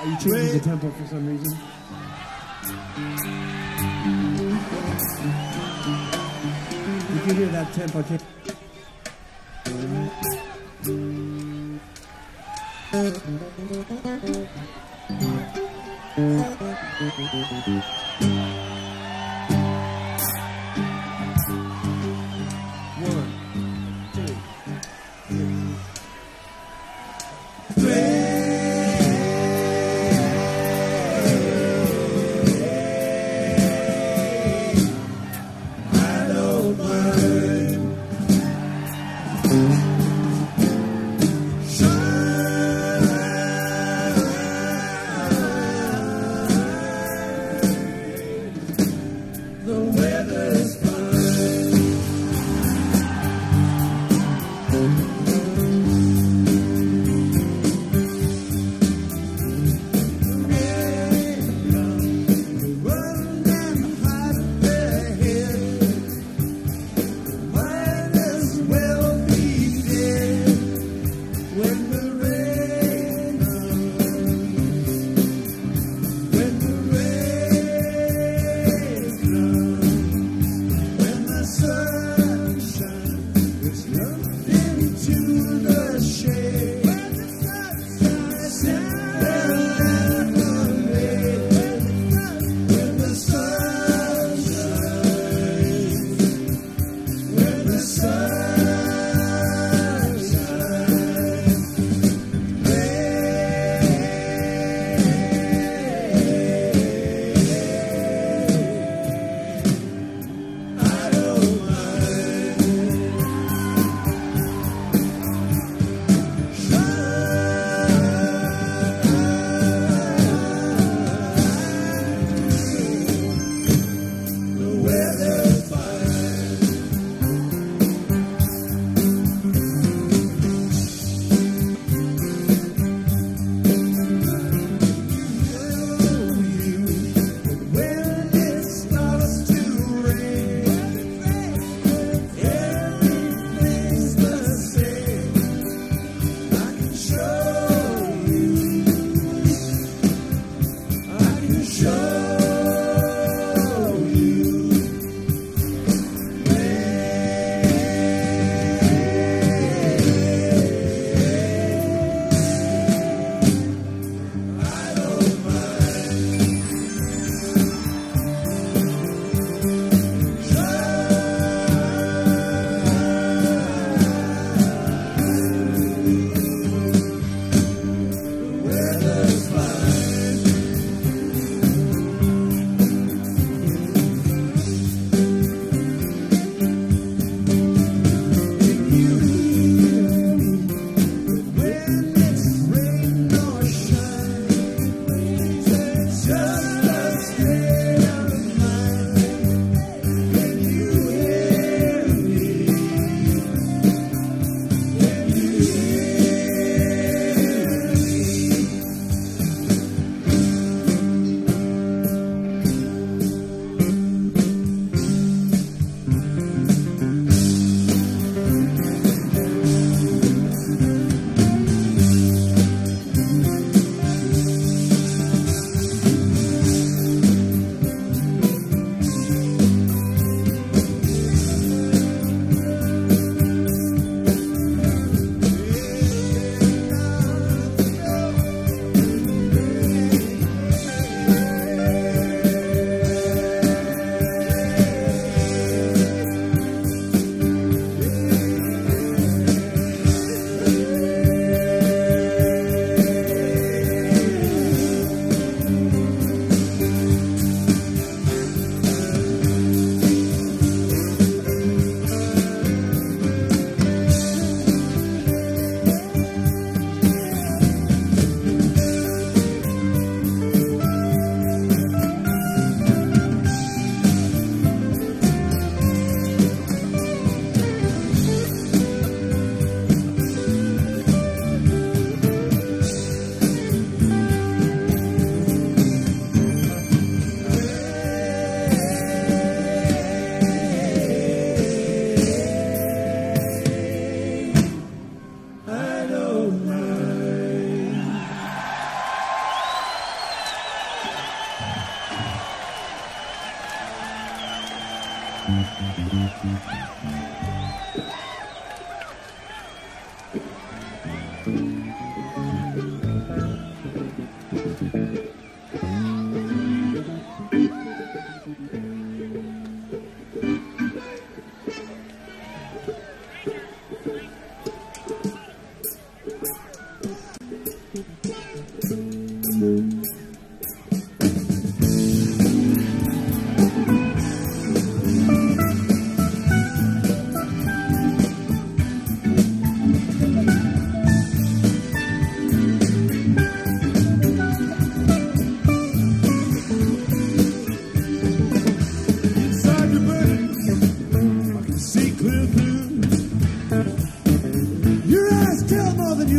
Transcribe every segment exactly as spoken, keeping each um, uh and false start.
Are you changing the tempo for some reason? Did you hear that tempo change? One, two, three.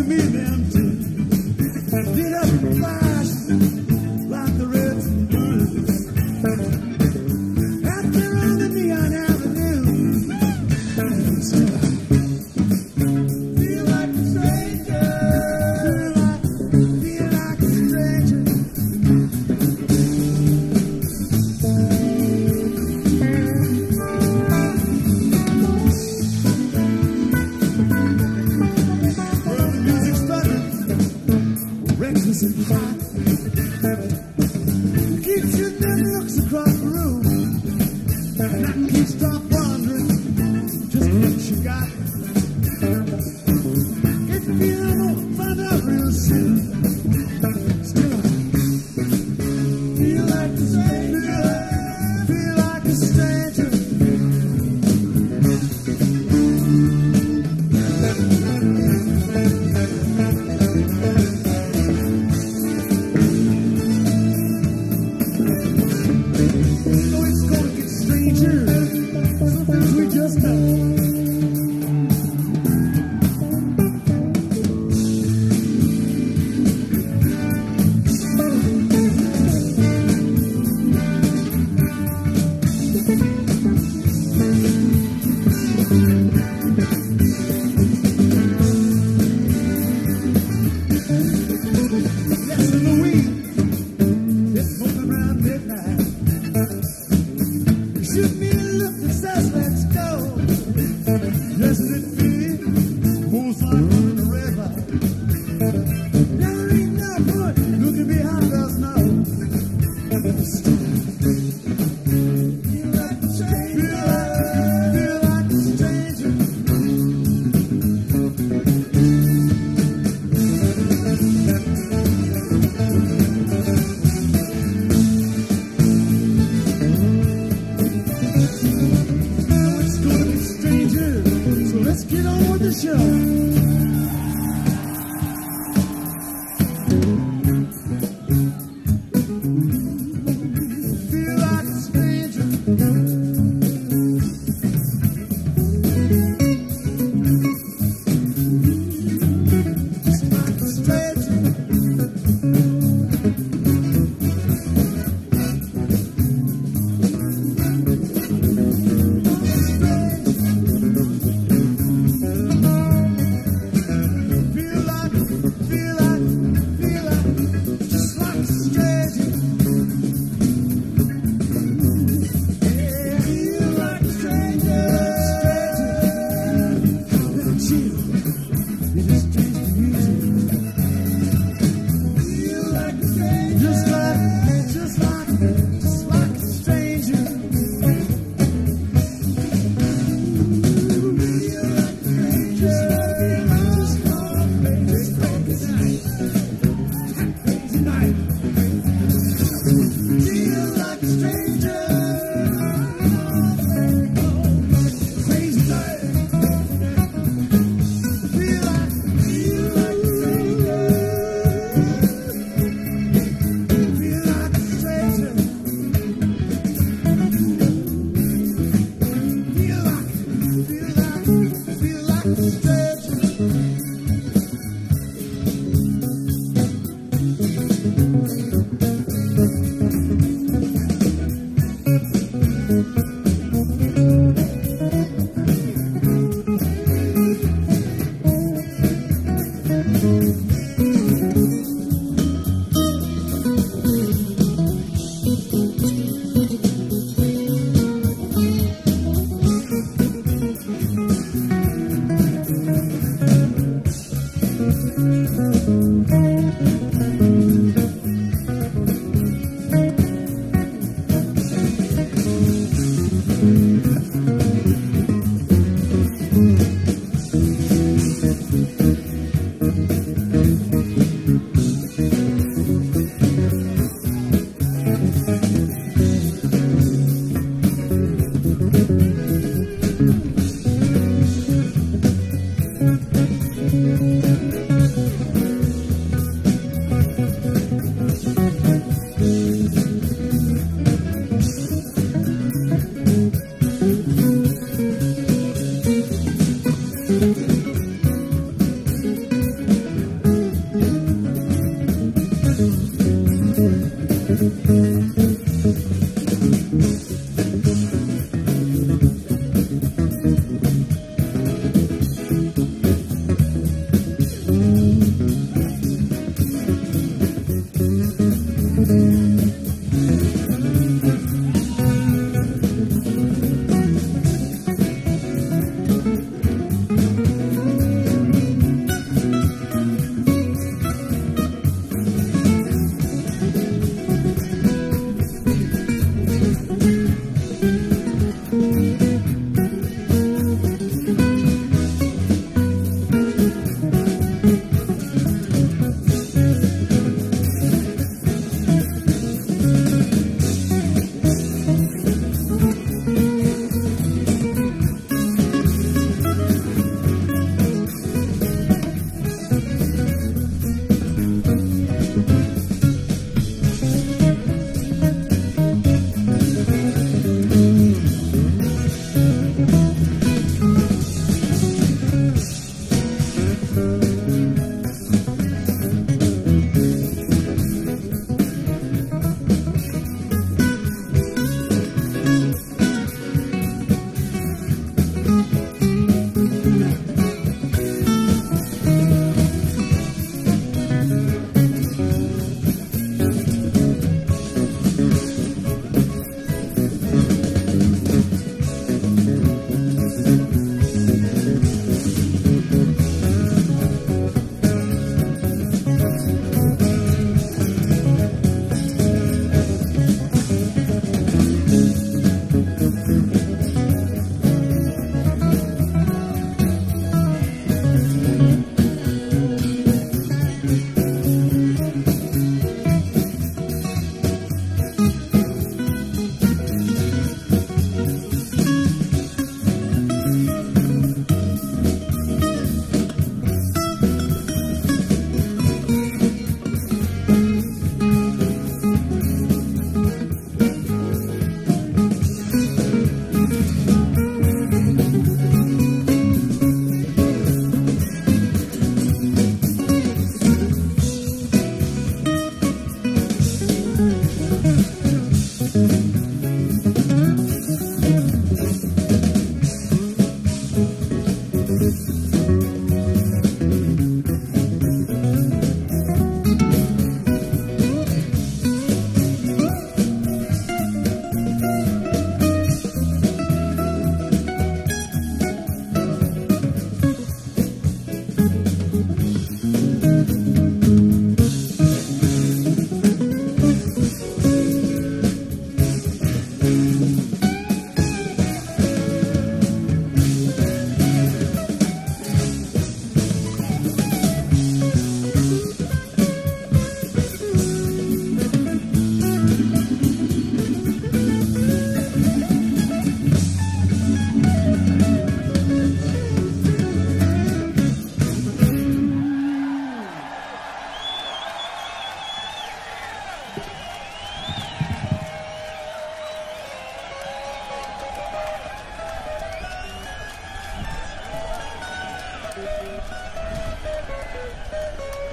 me empty. Lit up and flash like the red moon. Out there on the neon avenue. Feel like a stranger. Feel like a stranger. Reckless and hot. Keeps shooting looks across the room. And I can't stop wondering just what you got. Get the feeling I'll find out real soon. Still, feel like a stranger. Feel like a stranger. Shoot me a look that says let's go. Doesn't it feel moves like on the river? There ain't no point looking behind us now. Feel like a stranger. Feel like a stranger. Let's get on with the show. Feel like a stranger. Just like a stranger.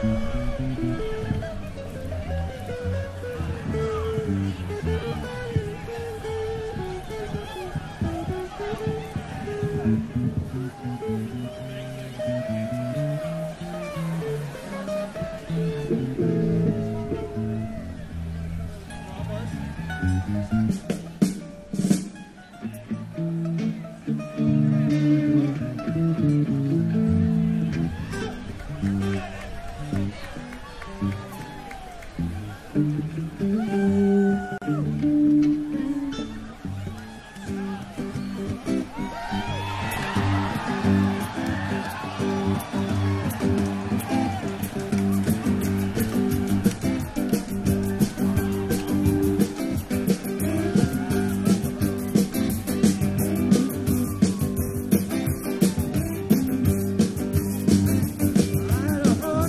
I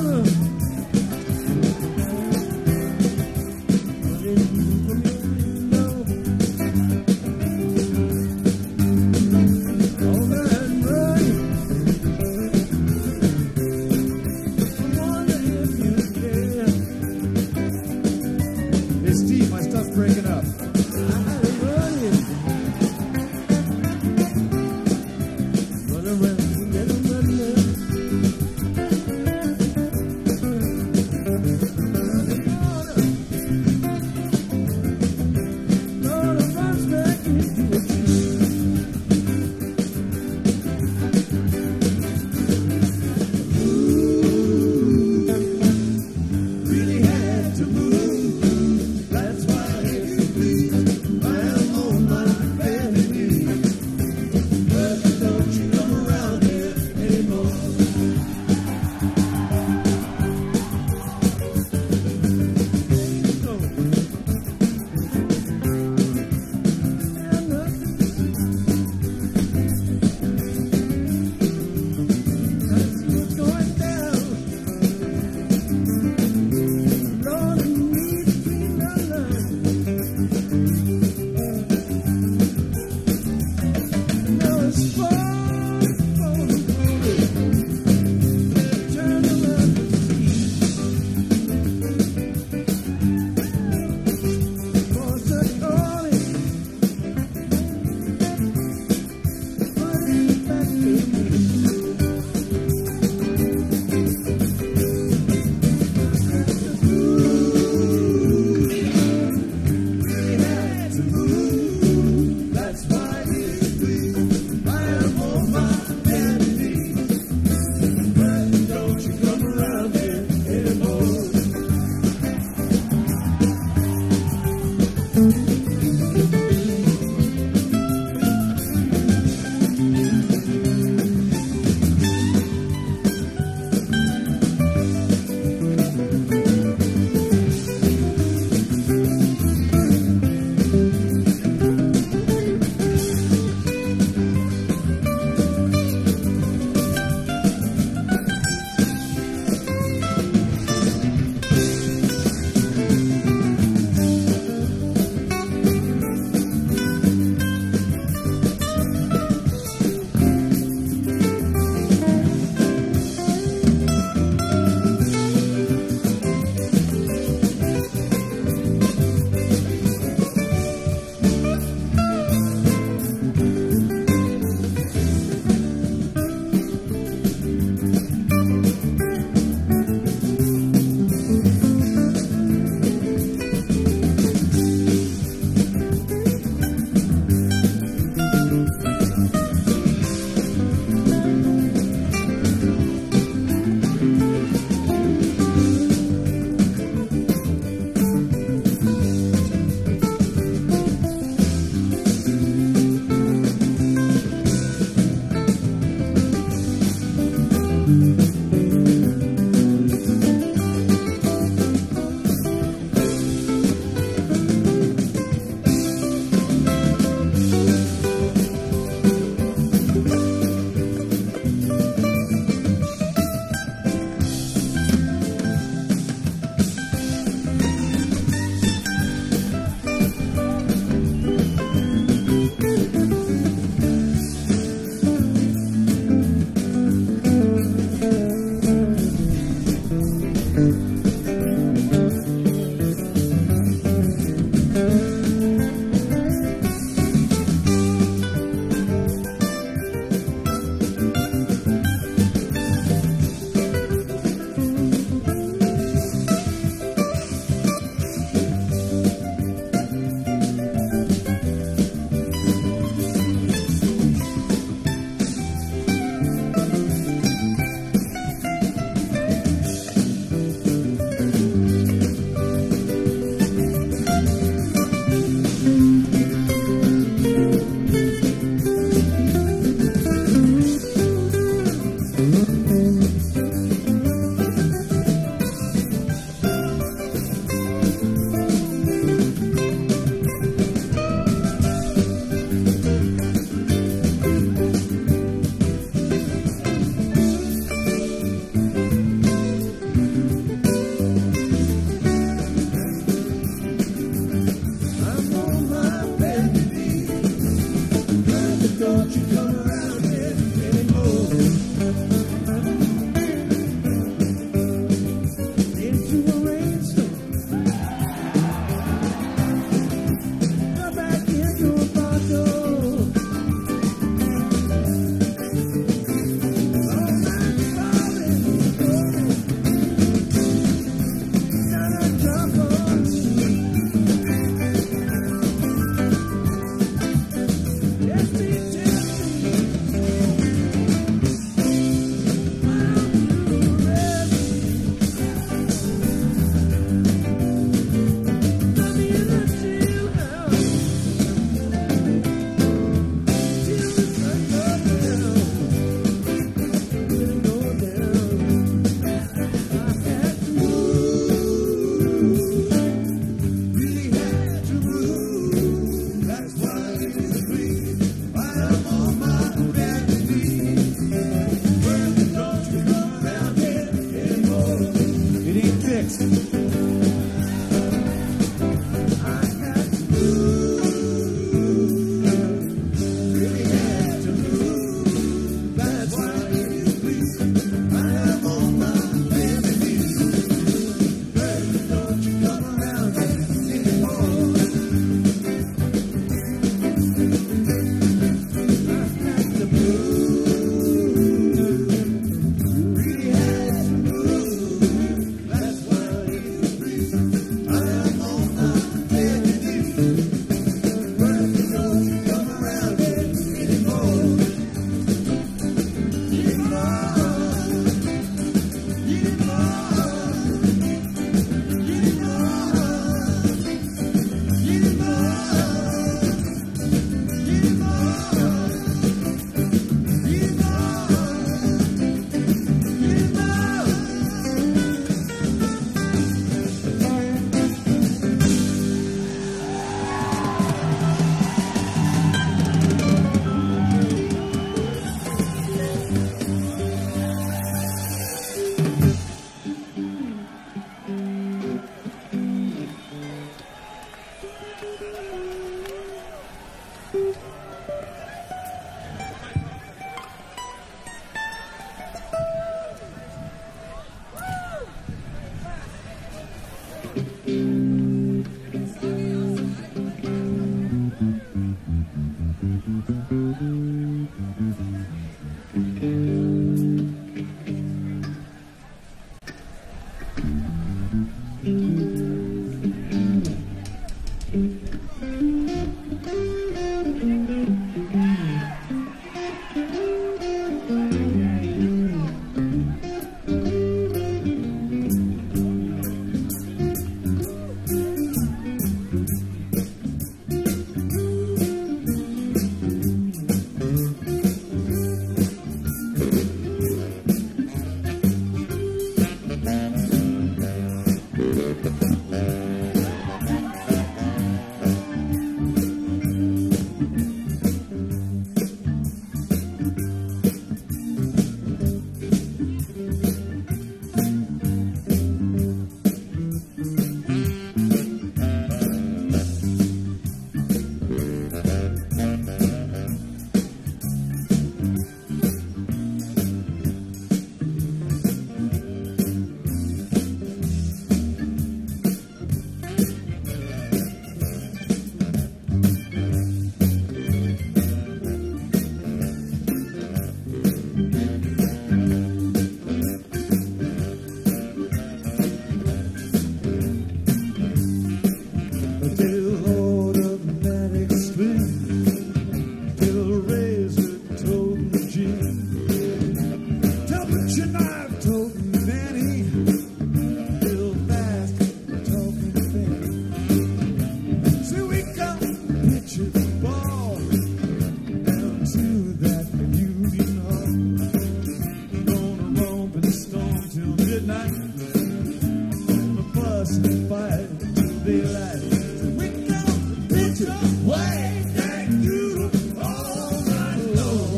fight daylight. We go picture way that you all night long.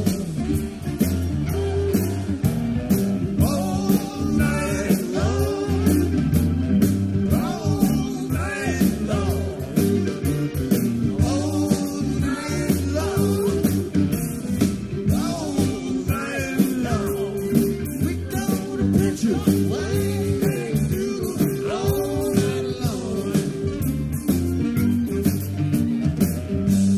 All night long. All night long. All night long. All night long. We go to picture way that you all night long.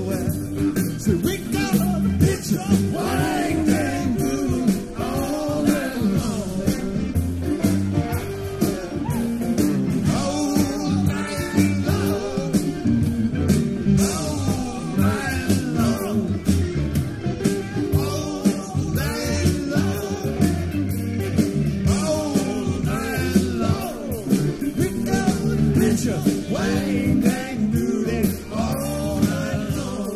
nowhere. So we got a picture of what I can do all day long. All night long. All night long. All night long. All night long. We got a picture of what I can do this all night long.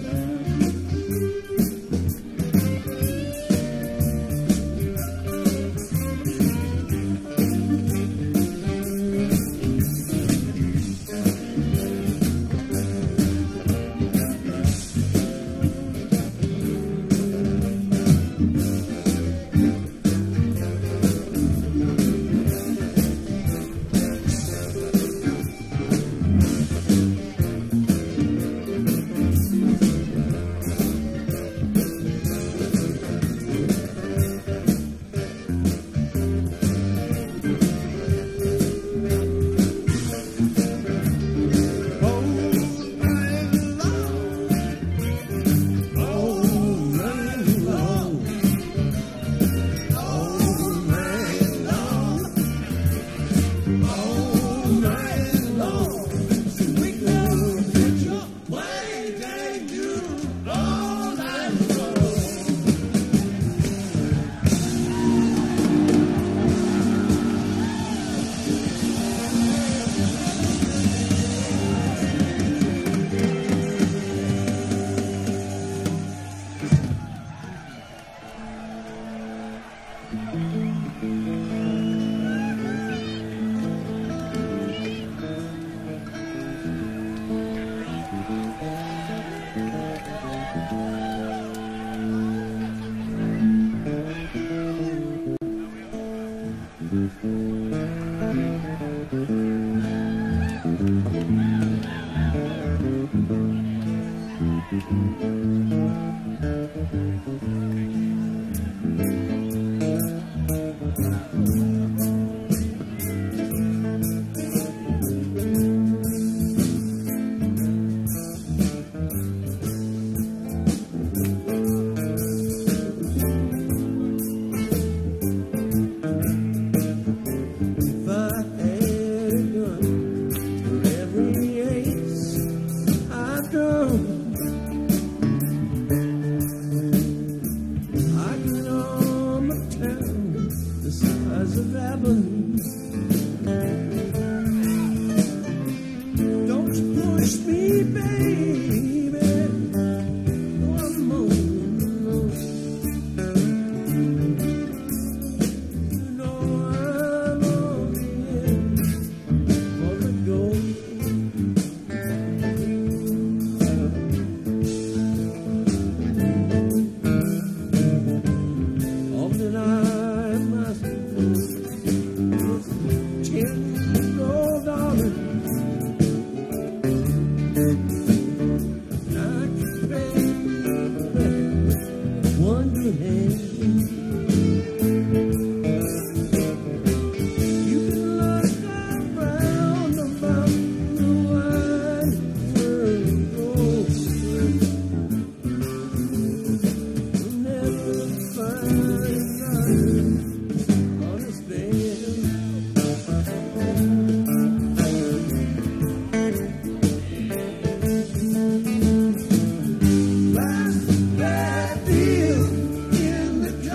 If I had a gun for every ace I've drawn, I could arm a town the size of Abilene. Don't you push me, baby, one more. You know I'm only in for the gold. Often I must ten gold dollars. I can pay one good hand. You can look around about the wide world. You'll never find another honest man. Last bad deal in the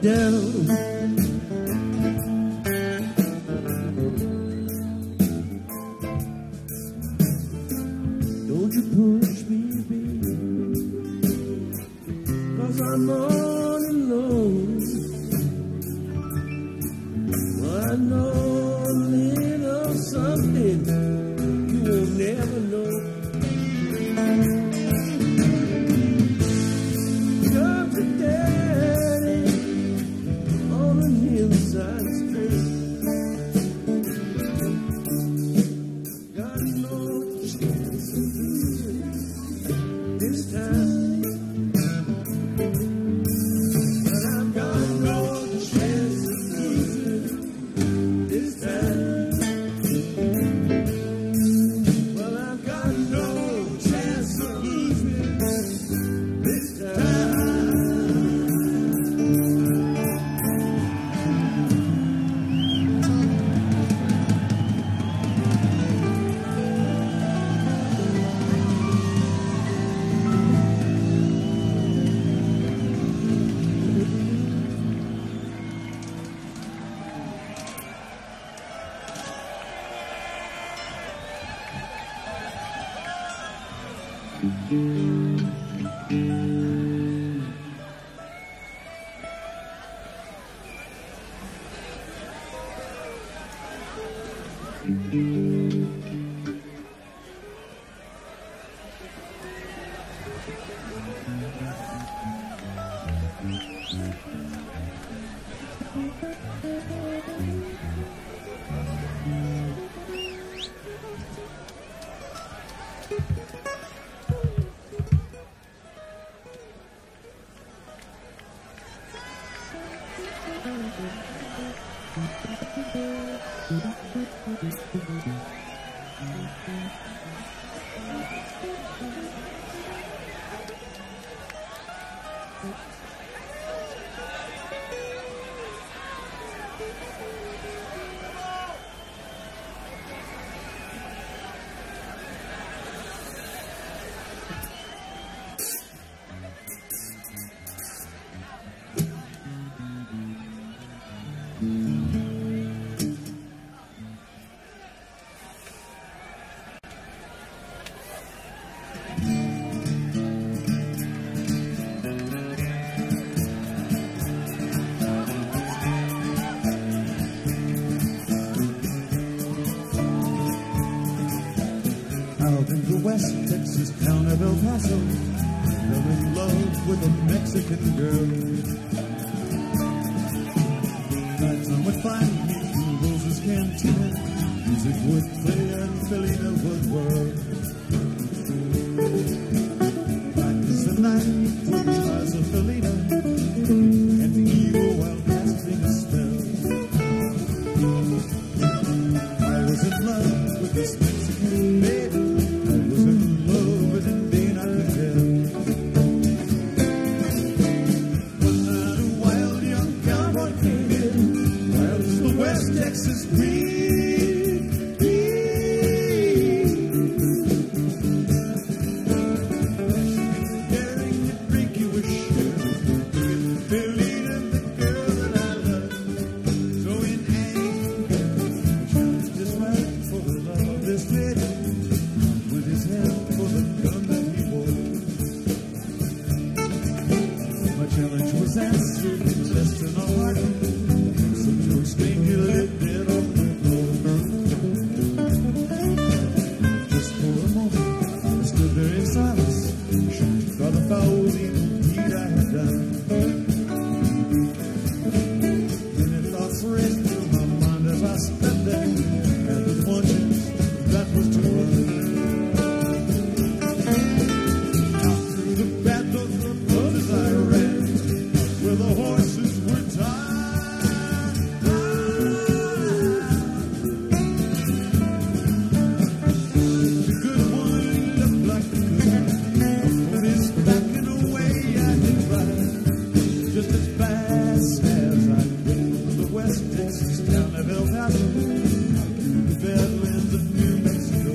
down. Don't you push me, baby, 'cause I'm all alone. Well, I know a little something you will never know. You're the daddy on a hillside street. Got no chance of losing this time, but I've got no chance of losing this time. Well, I've got no chance of losing this time. Out in the West Texas town of El Paso, fell in love with a Mexican girl. Night sun would find me through Rose's Cantina, music would play and Felina would whirl. Black is the night through the eyes of Felina, and the evil while casting a spell. I was in love with this Mexican baby, I was in love with him, then I could tell. One night a wild young cowboy came in, wild as the West Texas breeze. Daring to drink you a share, Felina, the girl that I love. So in anger, I chose this man for the love of this lady, with his hand for the gun that he wore. My challenge was answered in less than a heartbeat. Some to a stranger lived dead on the floor. Just for a moment, I stood there in silence, shocked by the foul evil deed I had done. Many thoughts raced through my mind as I stood there, and the conscience that was to run. Out through the battles of blood as I ran, where the horses were tied. The good one looked like the good, on his back in a way I did ride, just as fast as I could from the West Texas town of El Paso to the Badlands of New Mexico.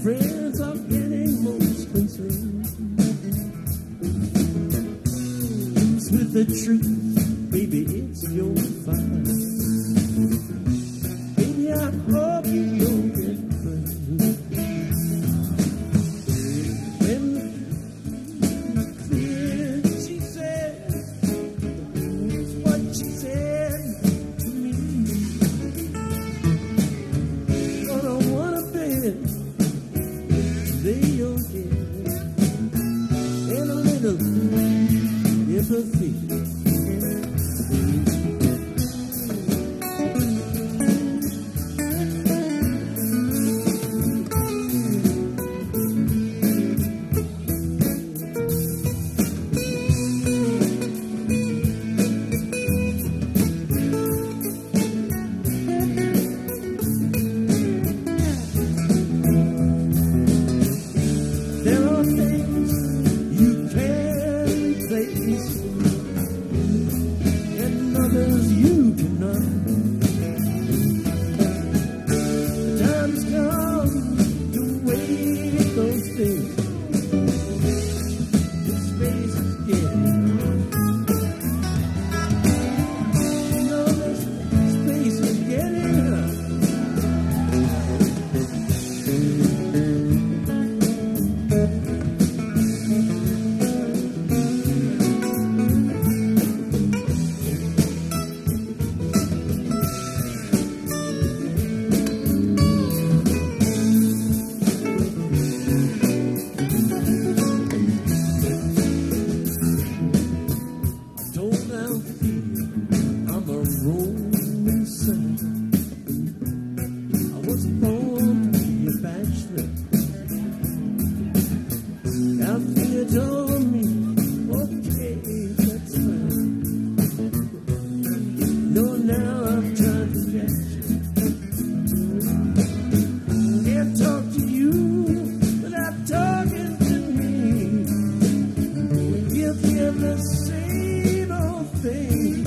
friends are getting most concerned. With the truth, baby, it's your fight. Baby, I hope you don't get burned. When clear, she said, what she said to me. Gonna wanna bed, lay your head, and a little empathy. There are things you can replace, and others you cannot. The time's come to wait those things. The space is getting hard. You know this space is getting hard. I'm a rolling son. I was born to be a bachelor. After you told me, okay, that's fine. No, now I'm trying to catch you. Can't talk to you without talking to me. We're guilty of the same old thing.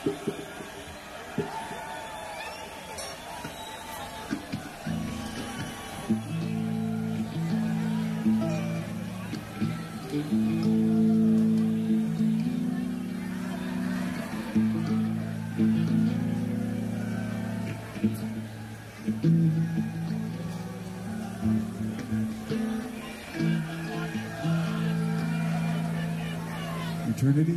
Eternity.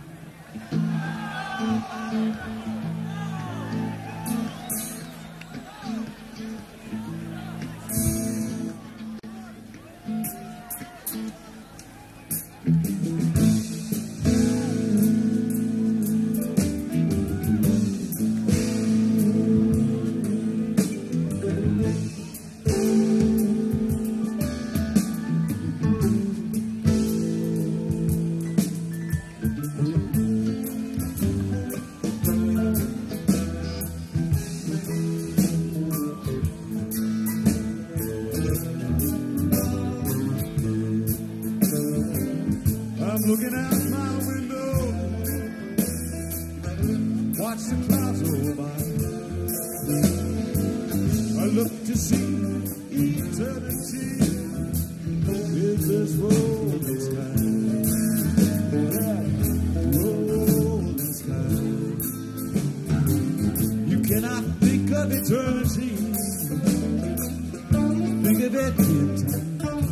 I'm looking out my window, watch the clouds roll by. I look to see eternity is this rolling sky, that rolling sky. You cannot think of eternity, think of it in time.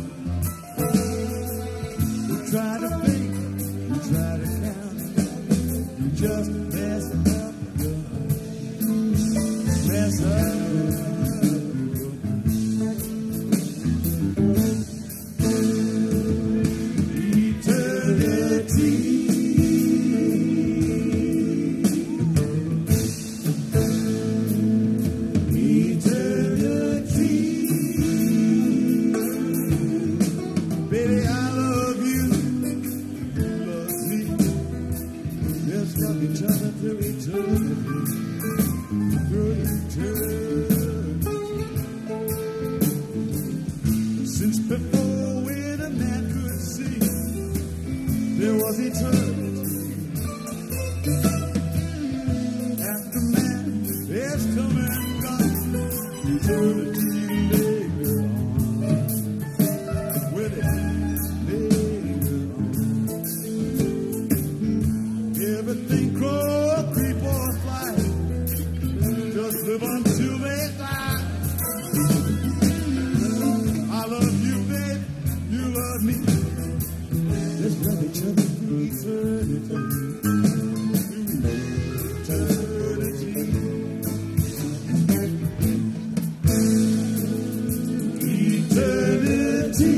You try to think, you try to count, you just mess up your mind, mess up your mind. Eternity, eternity, baby, I love you, you love me. Let's love each other through eternity, through eternity. Since before when a man could see, there was eternity. After man has come and gone, eternity later on. With it later on. Everything crawl, creep or fly, just live until they die. I love you, babe, you love me. Let's love each other through eternity. Eternity.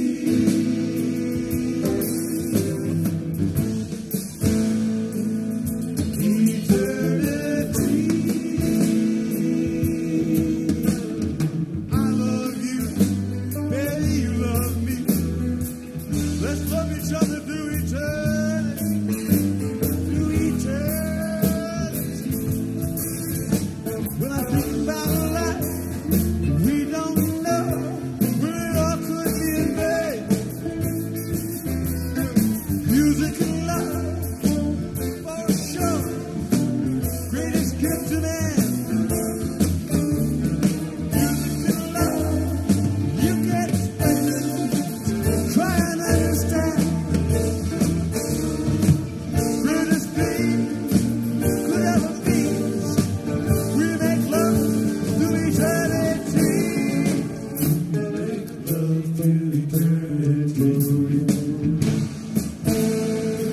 Eternity. I love you, baby, you love me. Let's love each other through eternity, through eternity. When I think about life, we don't know when it all could be in vain. Music and love, for sure, greatest gift to man. Music and love, you can't explain it. Try and understand. Greatest thing could ever be. We make love to eternity. Make love to eternity.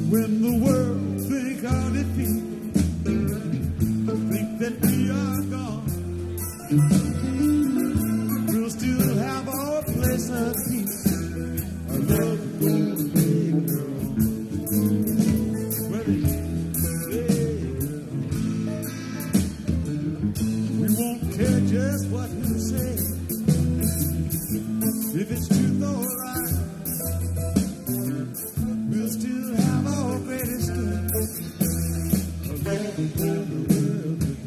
When the world think our defeat, think that we are gone, we'll still have our place of peace. Our love goes big on. Well, we won't care just what you say, if it's truth or lie. We'll still have our greatest gift. A love for the world to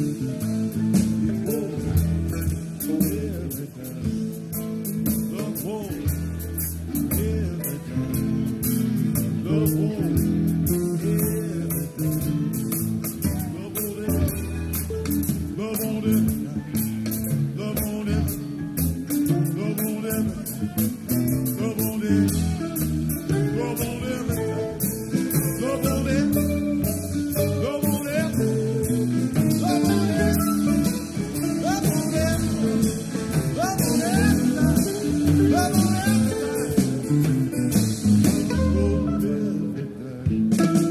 every time. Love for every time. Love for every time. Love on it. Love on it. Love on it. Love on it. Love on it. Love on everything. Love on it. Love on it. Love on it. Love on it. Love on everything. Love on everything. Love on everything.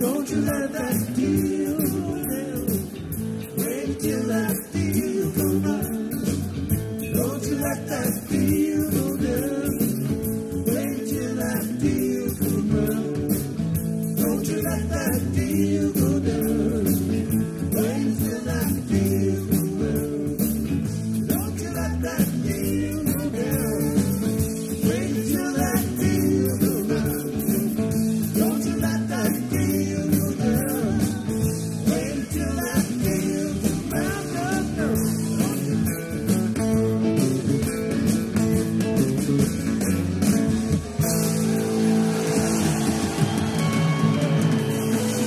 Don't you let that deal go down. Wait till that deal come out. Don't you let that deal go down. Wait till that deal come out. Don't you let that deal go down. Wait till that deal come out. Don't you let that deal go down. Wait till that deal come out. Don't you let that deal go down. Wait till that deal come out. No, no.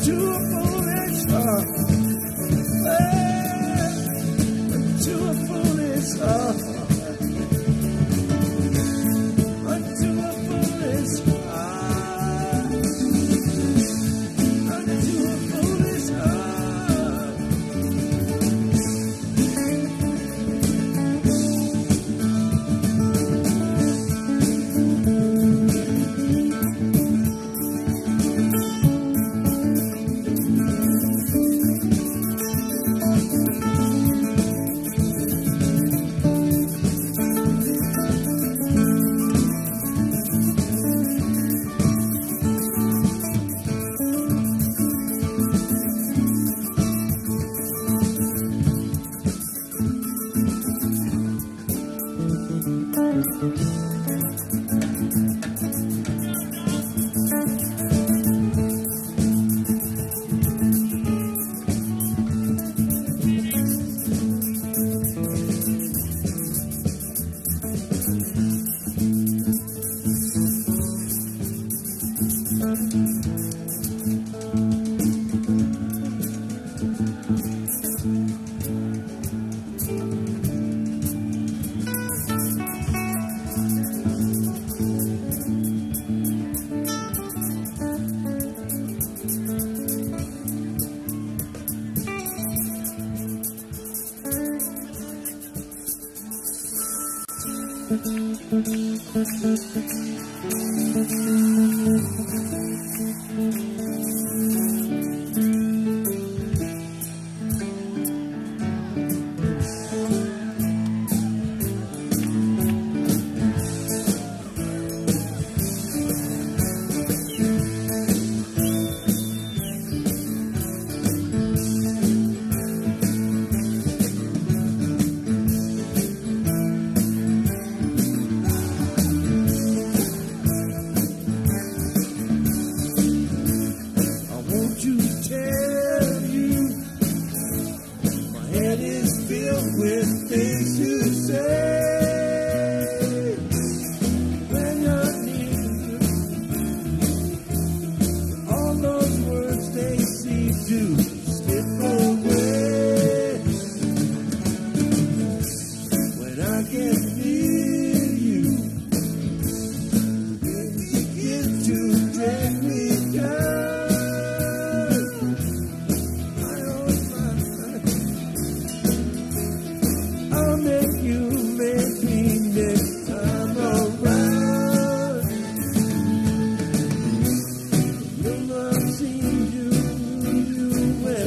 to a foolish heart. Unto a foolish heart. Unto a foolish heart. Unto a foolish heart. Well,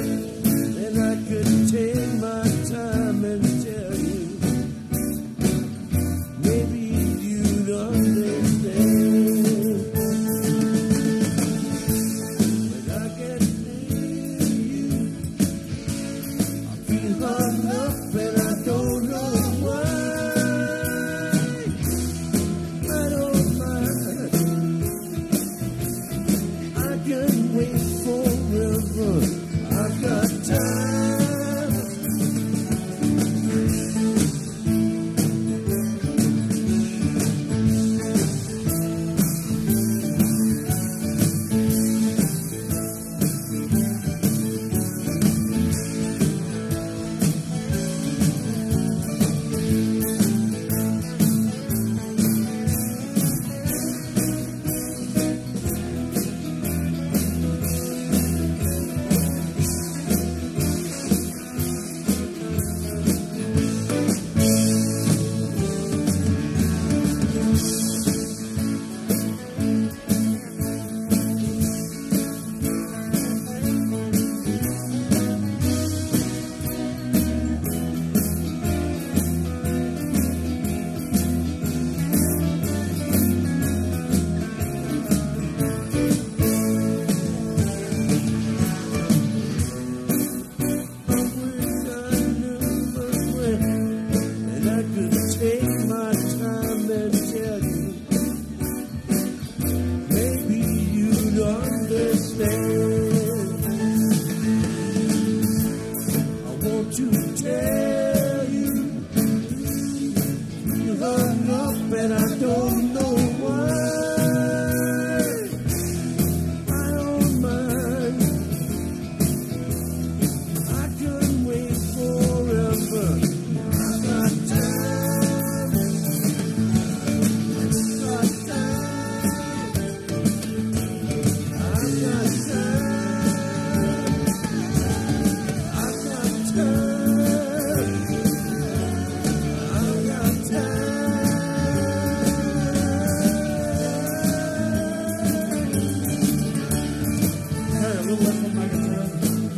little left on my guitar.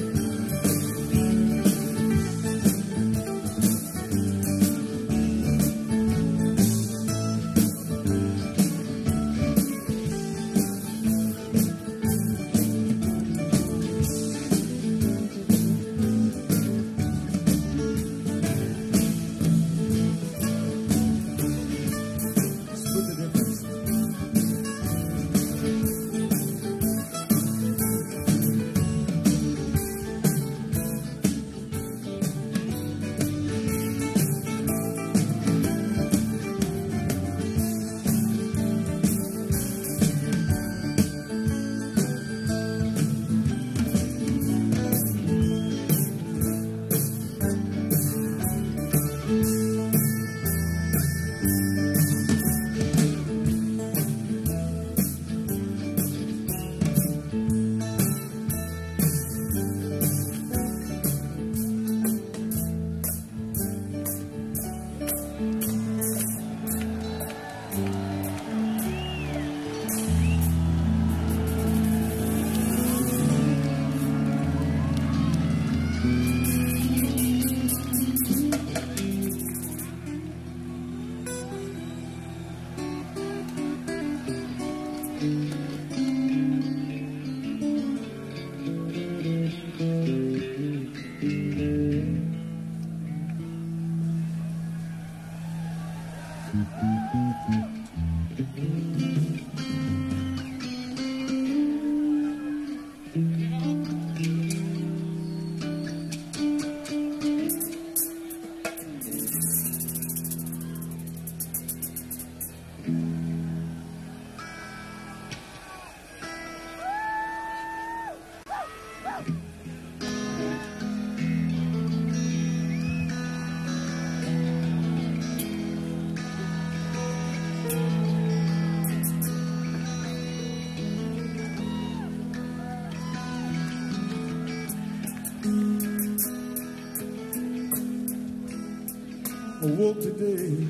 Awoke today,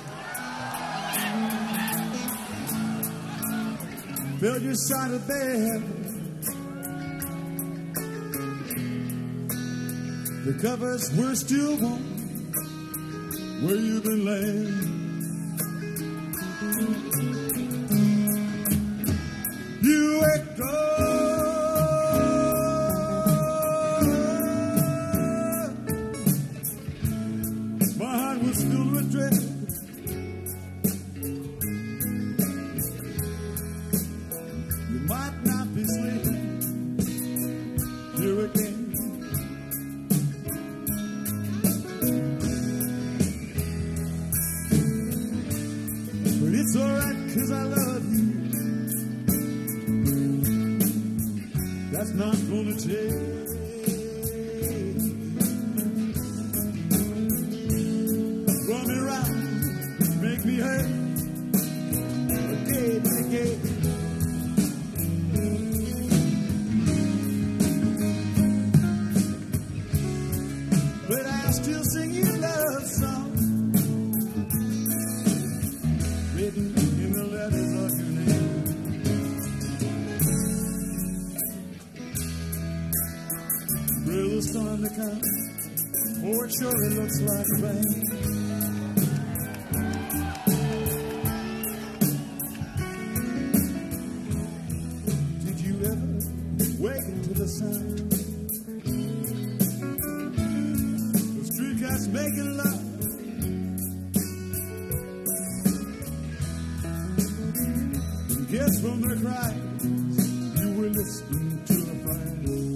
felt your side of bed, the covers were still warm where you've been laying. You waked up, my heart was filled with dread. You might not be sleeping here again. But it's alright, 'cause I love you. That's not gonna change. Run me round, make me hurt again and again. But I'll still sing you love songs written in the letters of your name. Will the storm to come, for it surely looks like rain. Did you ever wake to the sound of streetcars making love? And guess from their cries you were listening to a friend.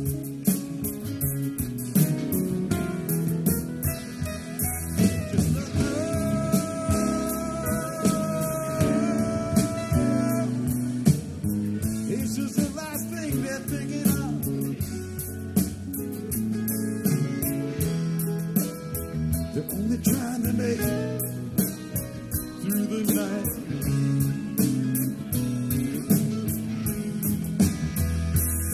It's just the last thing they're thinking of. They're only trying to make it through the night.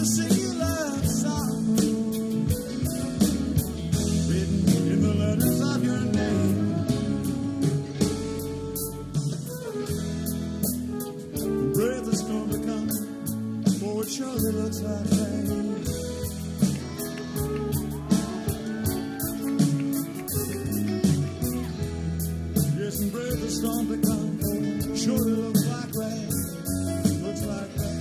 to sing you love song written in the letters of your name. The breath is gonna come, for it surely looks like rain. Yes, and breath is gonna come, for it surely looks like rain. Looks like rain.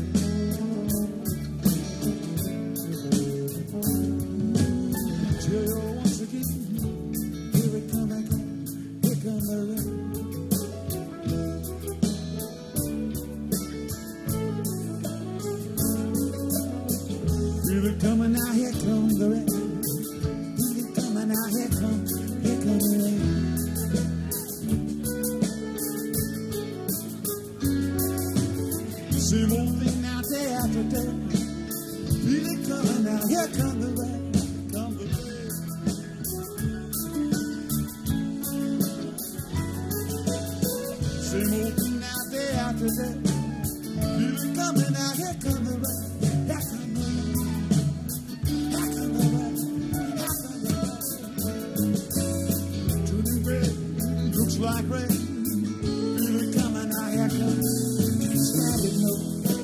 Once again, here it come again, here come the rain. Feel it coming now, here come the rain. Feel it coming now, here come, here come the rain. Same old thing now, day after day. Feel it coming now, here come the rain. Same old thing now, day after day. Feel it coming now, here come the rain. Here come the rain. Here come the rain. Here come the rain. Turning red, looks like rain. Feel it coming now, here comes. Can't stand it, no.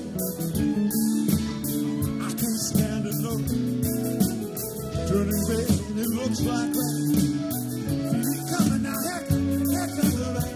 I can't stand it, no. Turning red, it looks like rain. Feel it coming now, here come, here come the rain.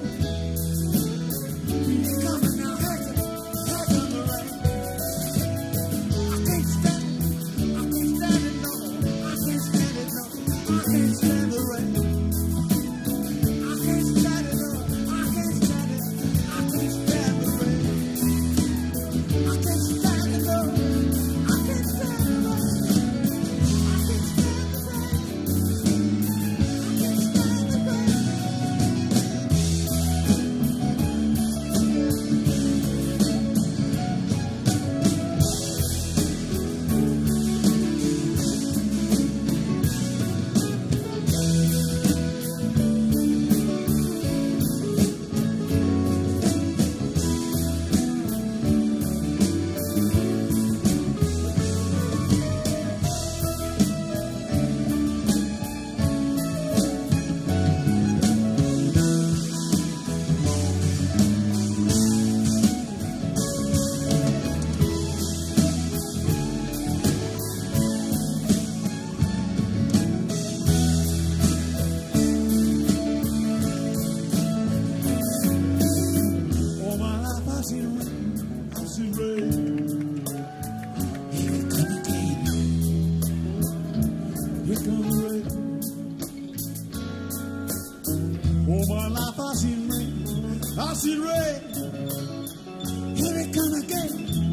All my life I've seen rain, I've seen rain. Here it come again,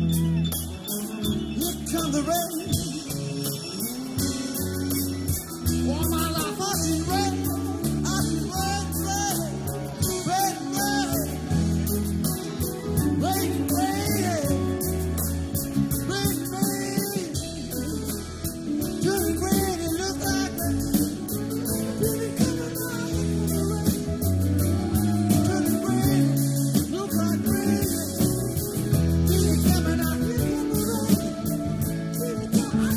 here come the rain. All my life I've seen rain, I've seen rain, rain, rain, rain, rain, rain, rain, turning rain, it look like rain. Here it come again. Look like rain.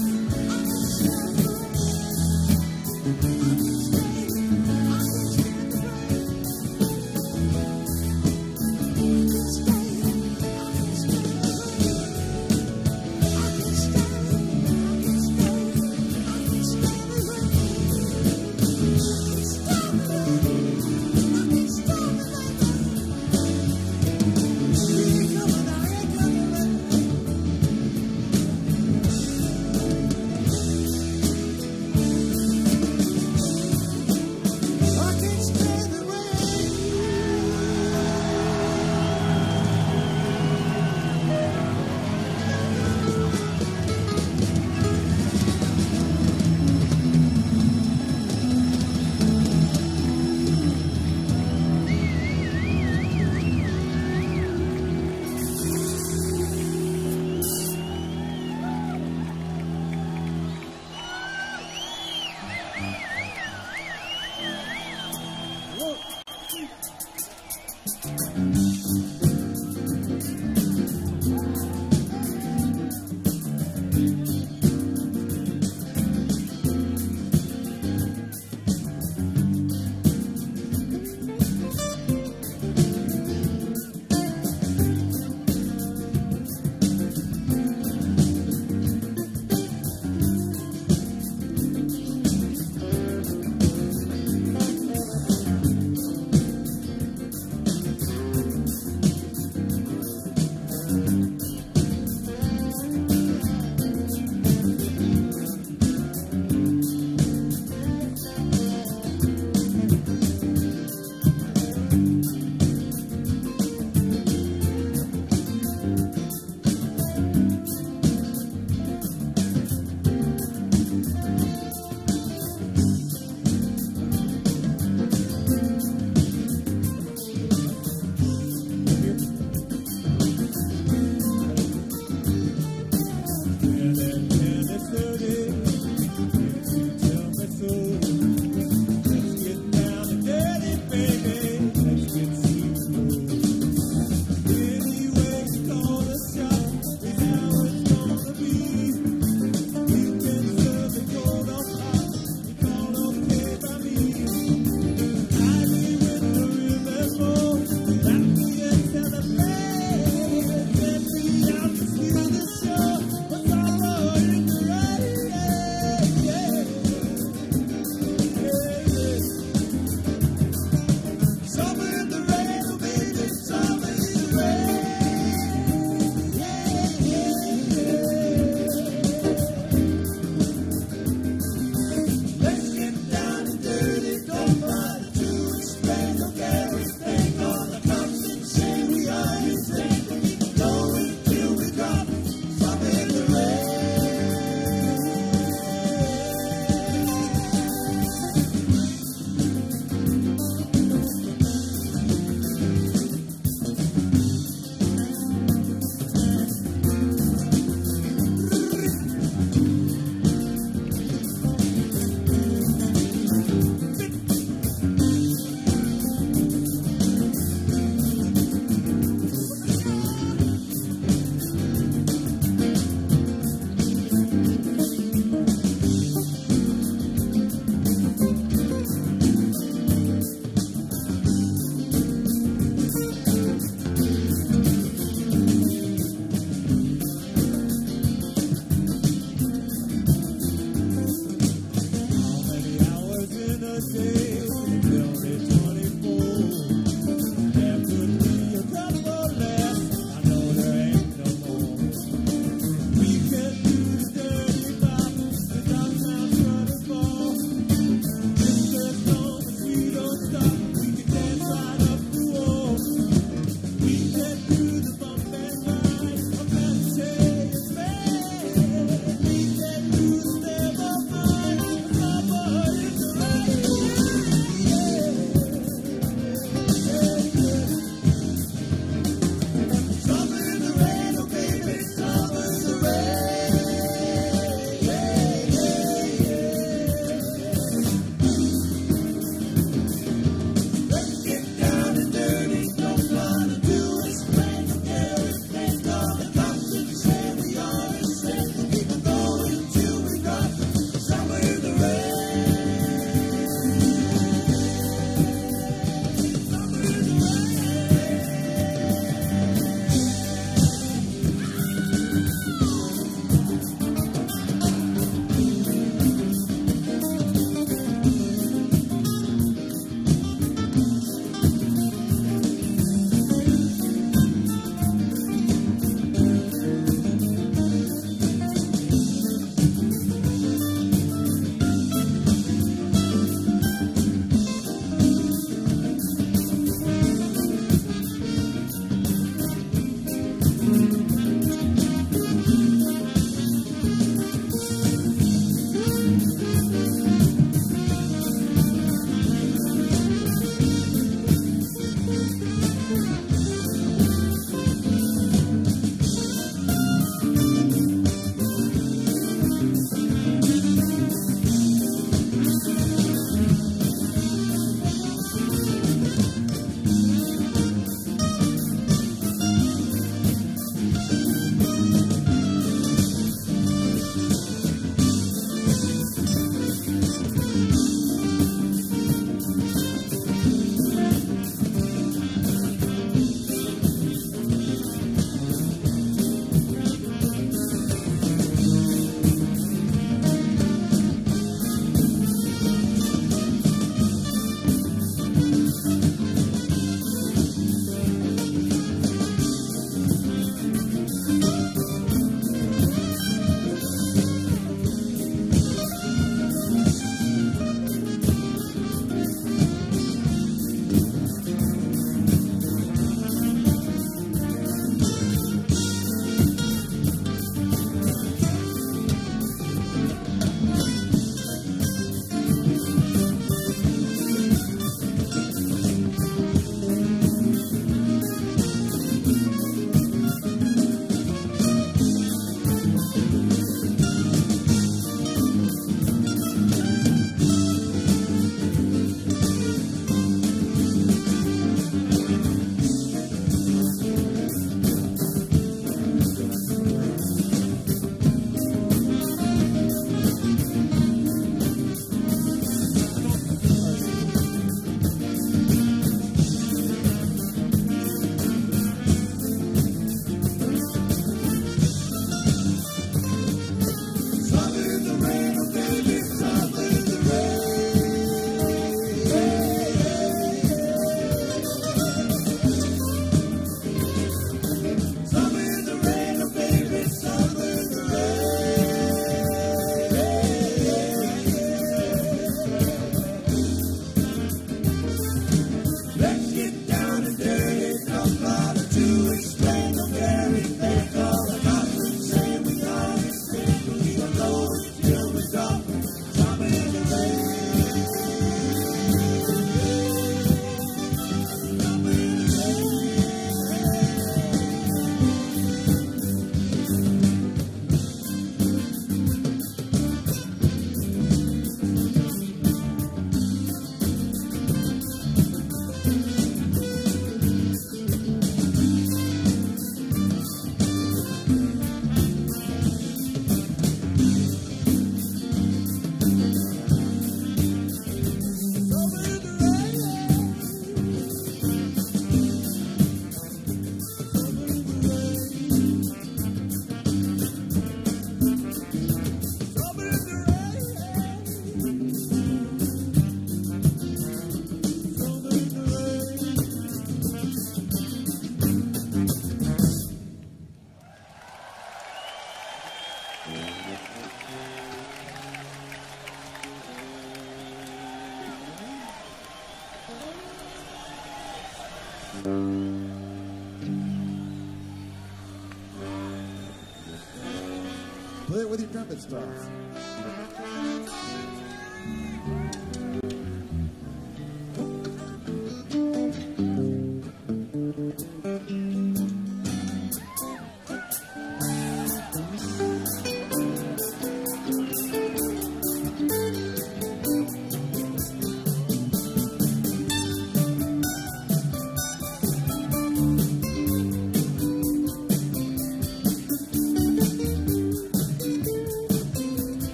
Play it with your trumpet strings.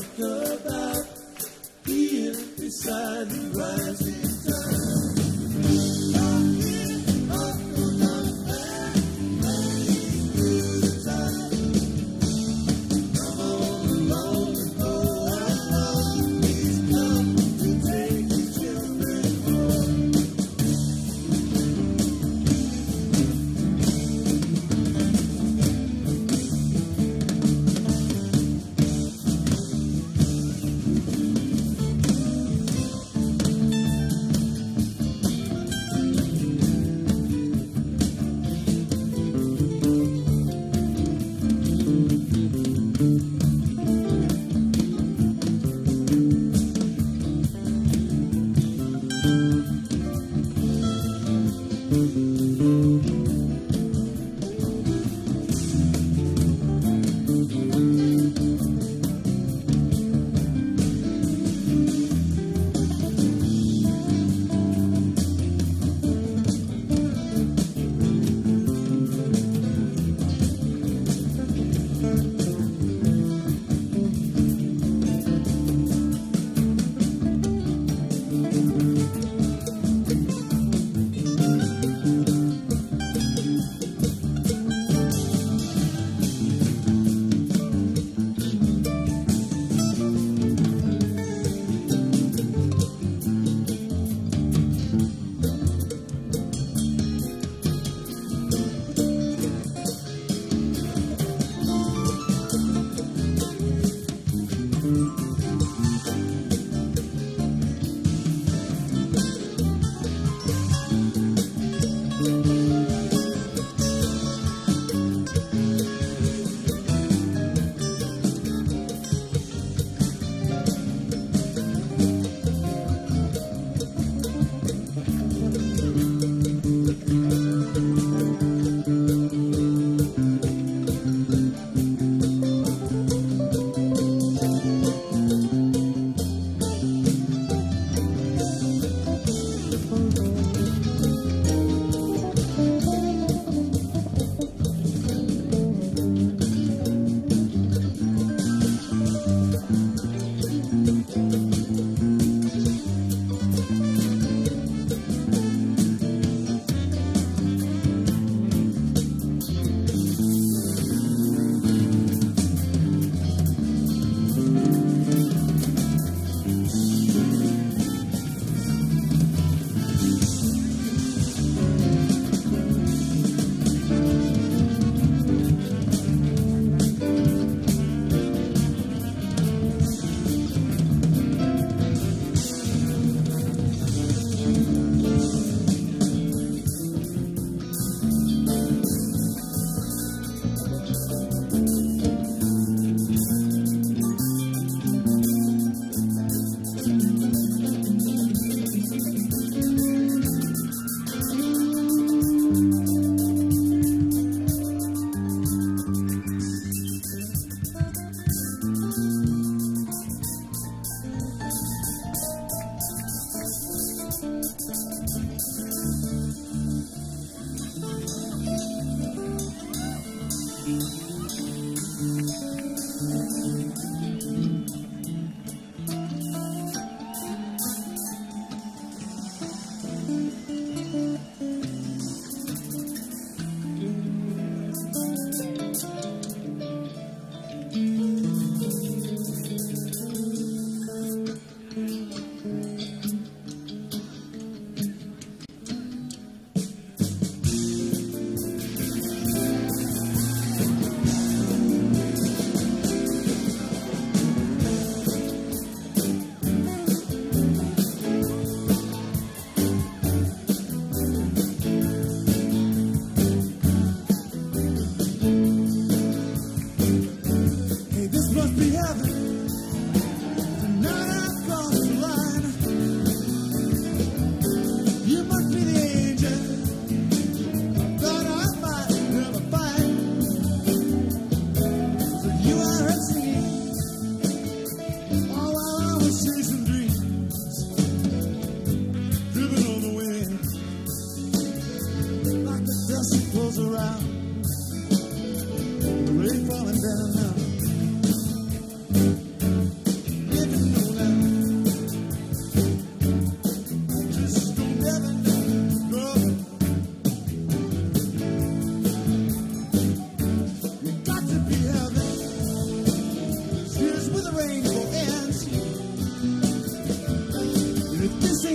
talk about being beside the rising tide. Talking about the back, riding through the tide. Come on along and go along. He's come to take your children home.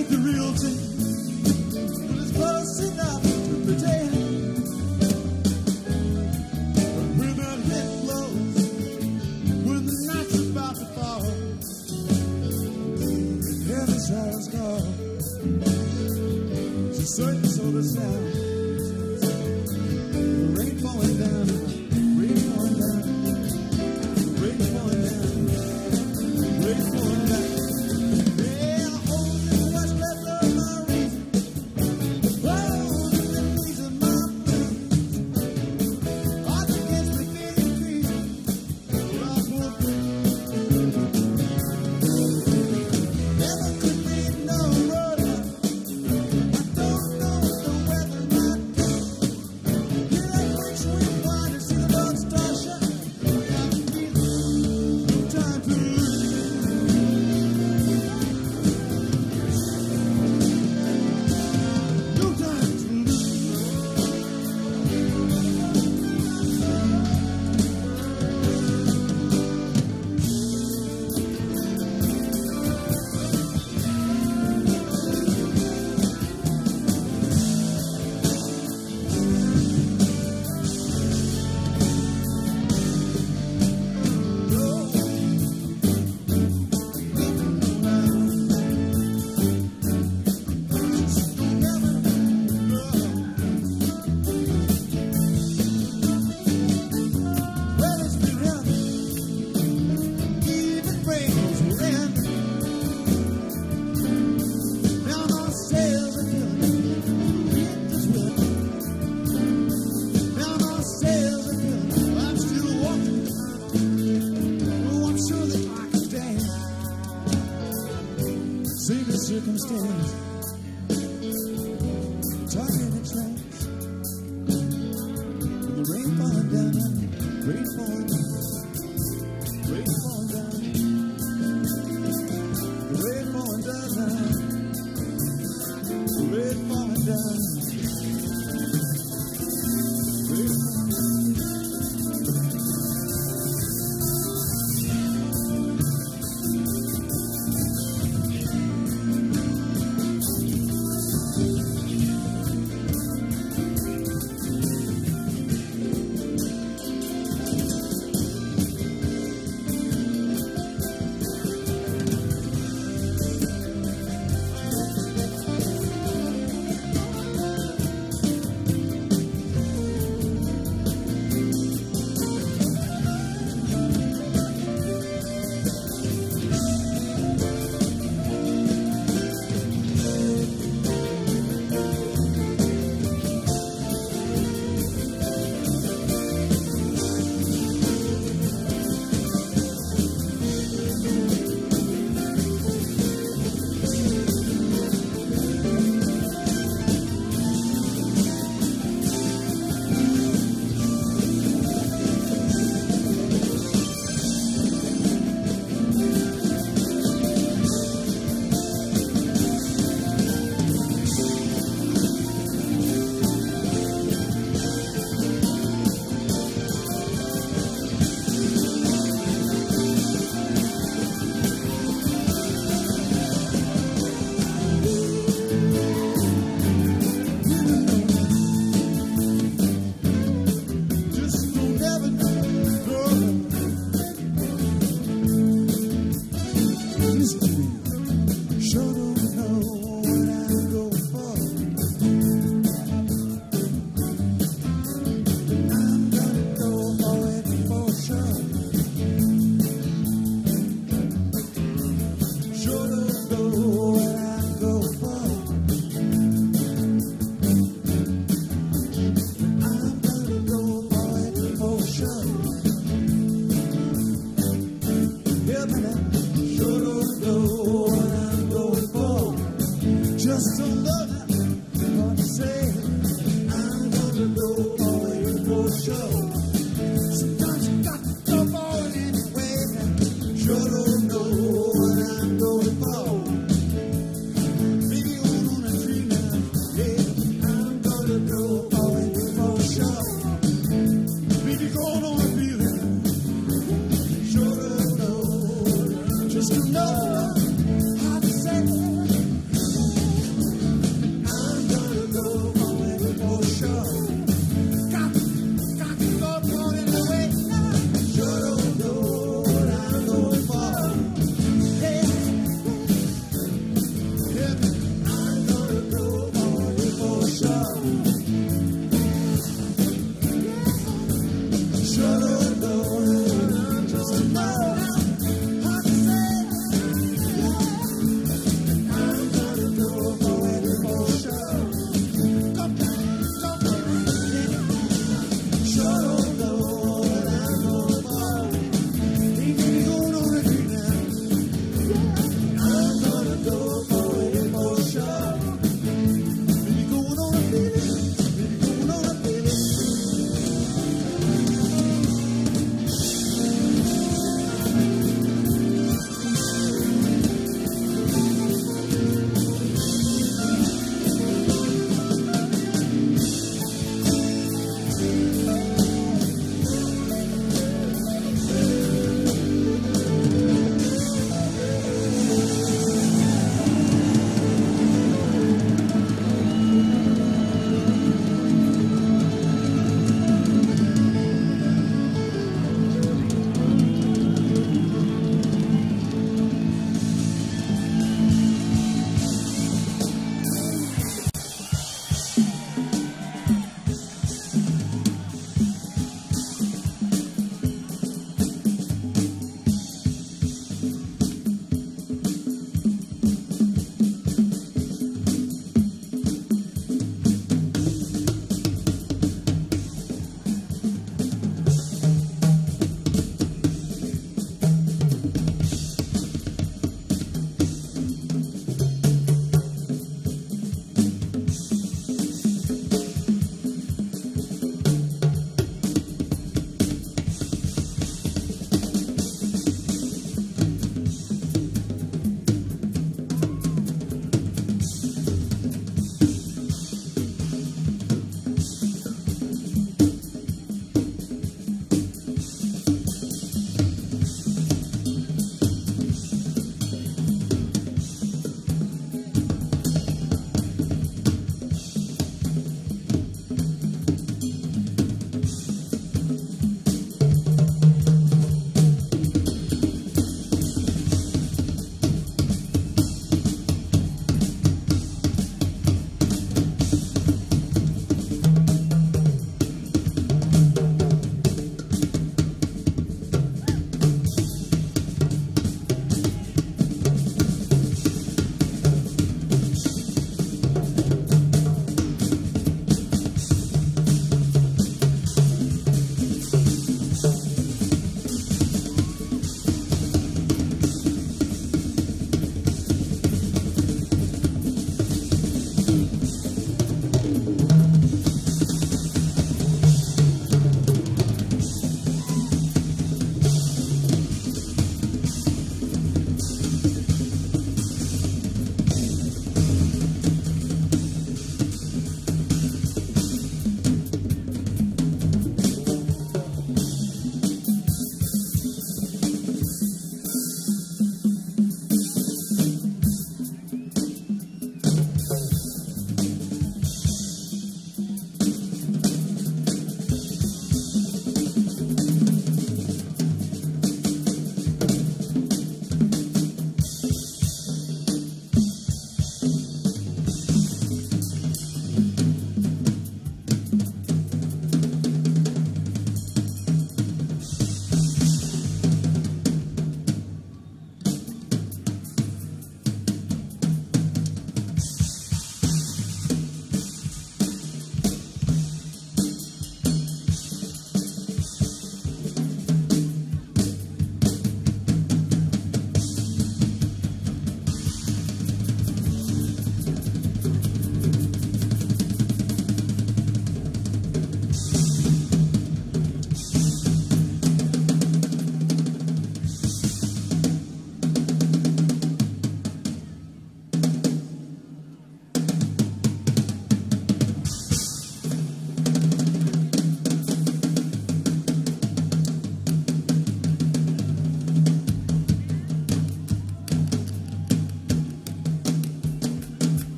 ain't the real thing, but it's close enough to pretend. But when that hit blows, when the night's about to fall, heaven silence call. It's a certain sort of sound. The rain falling down, rain falling down, rain falling down, rain falling down. Yeah, I hold in what's left of my reason, hold in the knees of my blues. Odds against me feeling crazy, but I pull through. Never could be no road. I don't know what the weather might do. Hear that great sweet wine and see the Lord star shine. I can feel it. No time to lose. No time to lose. Well, it's been rough. Even rainbows will end. Now my sails are done. Wind is wet. Now my sails are done. I'm still walking. Oh, I'm sure that I can stand. Save the circumstance. Talking in trance. With the rain falling down, rain falling down, rain falling down, the rain falling down, the rain falling down, rain just don't ever know. Listen to me. Sure don't know what I'm going for. But I'm gonna go for it for sure. Sure don't know what I'm going for. I'm gonna go for it for sure. Yeah, man, sure don't know what I'm going for. Just don't know what to say. I'm gonna go for it for sure. Sometimes you got to go for it anyway. Sure don't know what I'm going for. Maybe on a dream now, yeah. I'm gonna go for it for sure. Maybe going on a feeling. Sure don't know, just to know how to say it.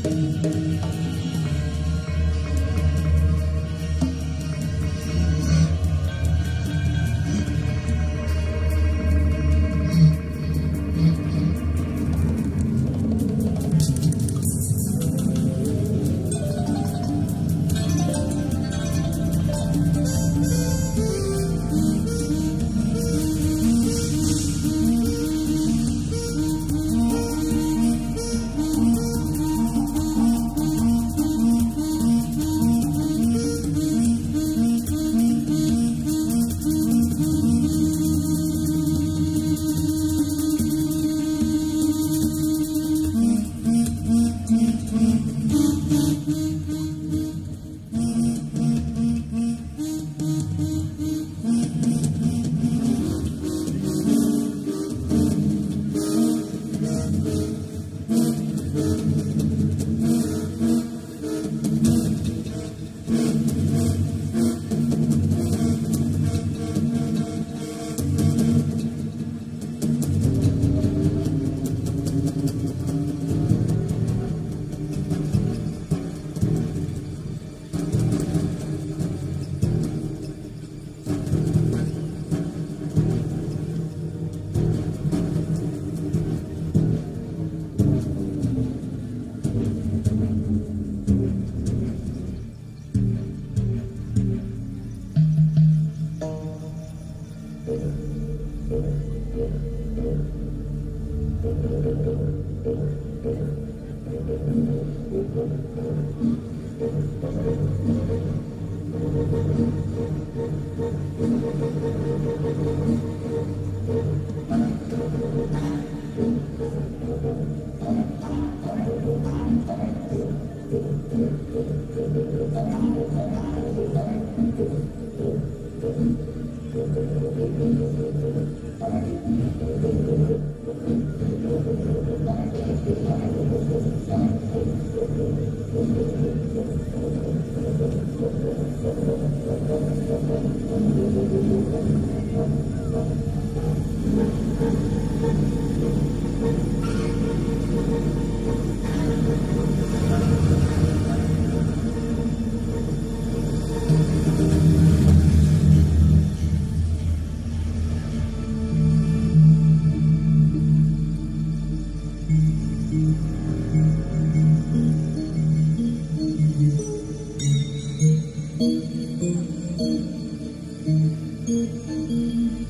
Thank you.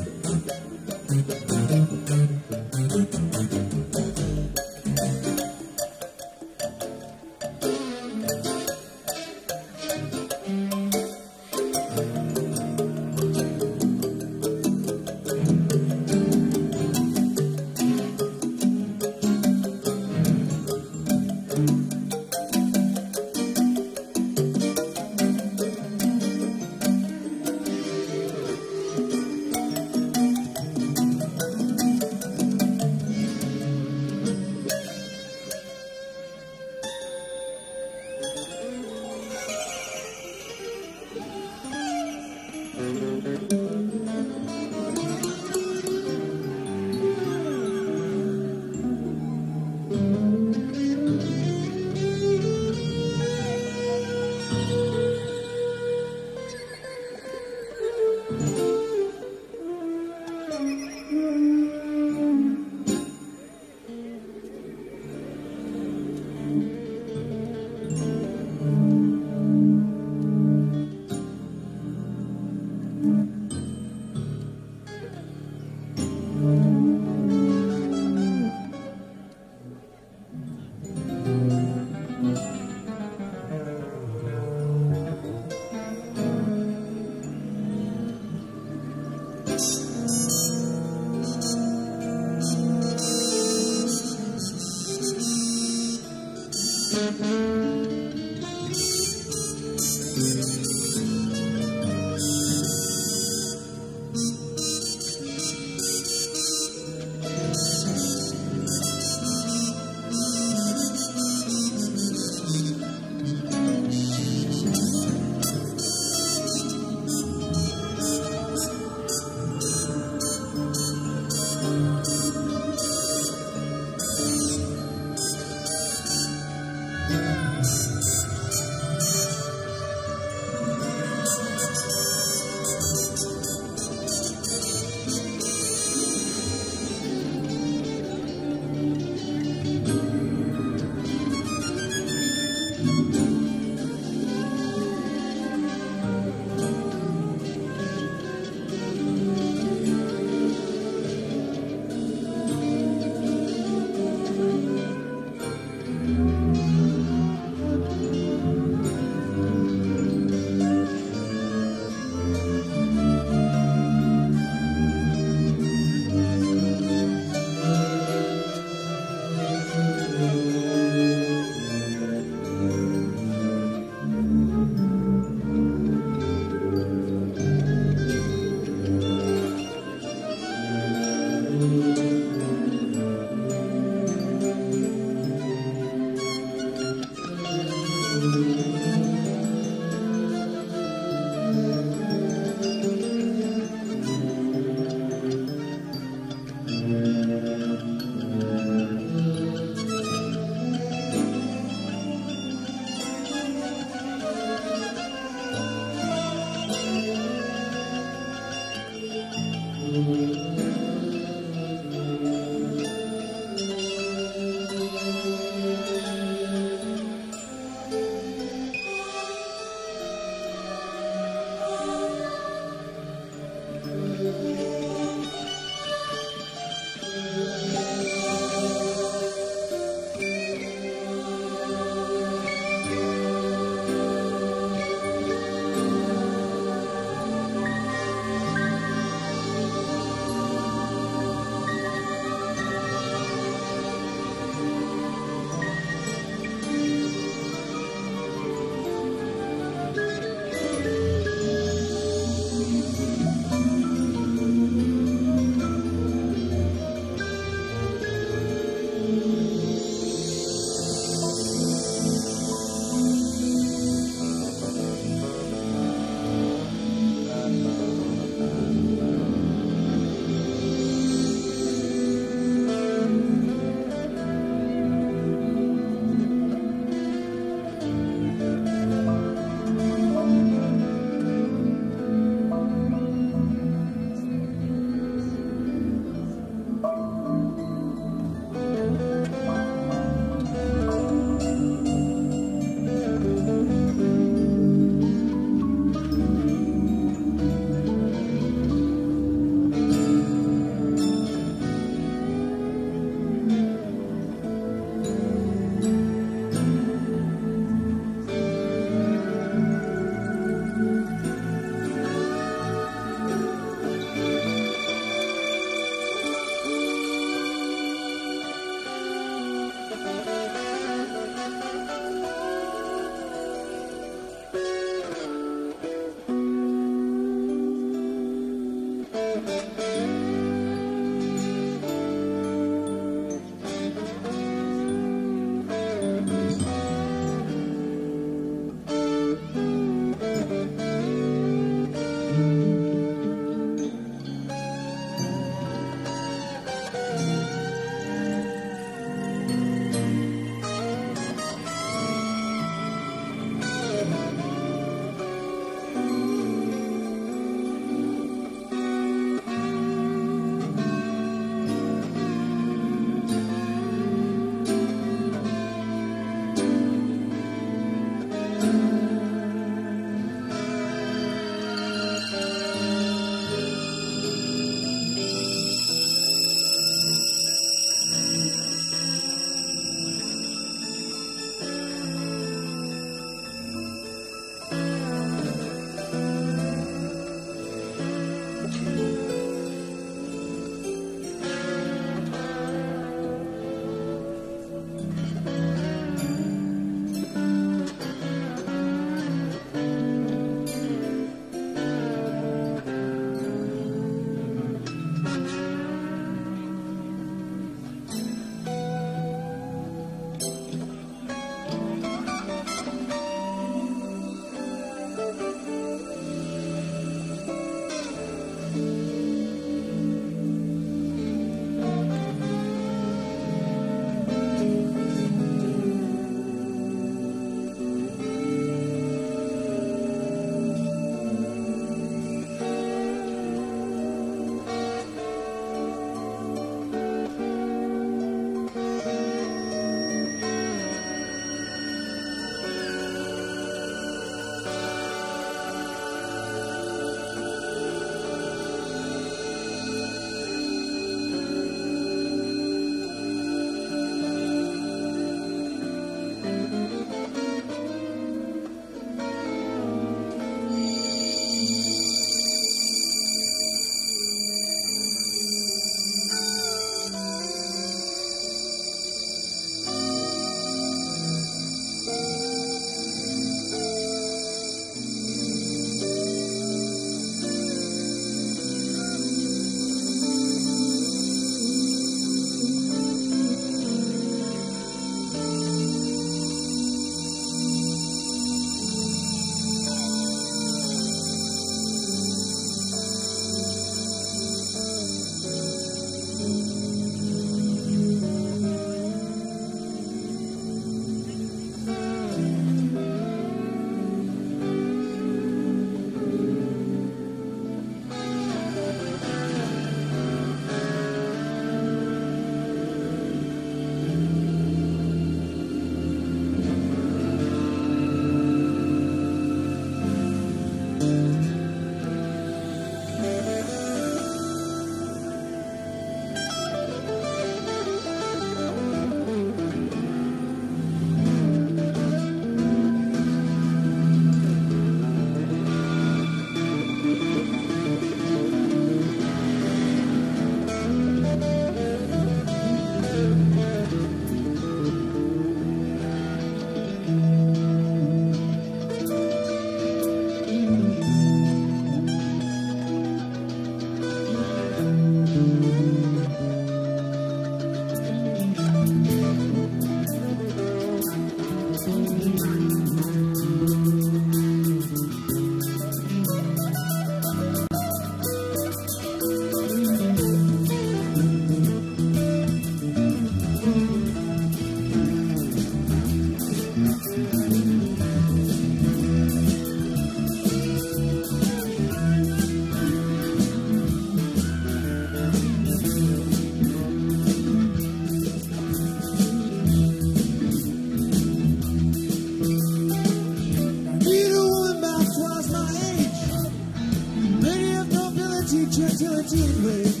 seventeen range.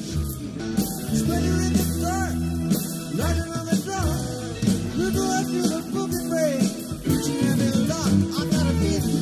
Spreading in the dark, lighting on the dark. We go up to the book and pray. Reaching every lock, I gotta beat it.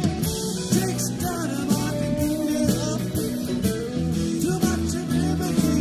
Takes dynamite and keep it up. Too much of everything.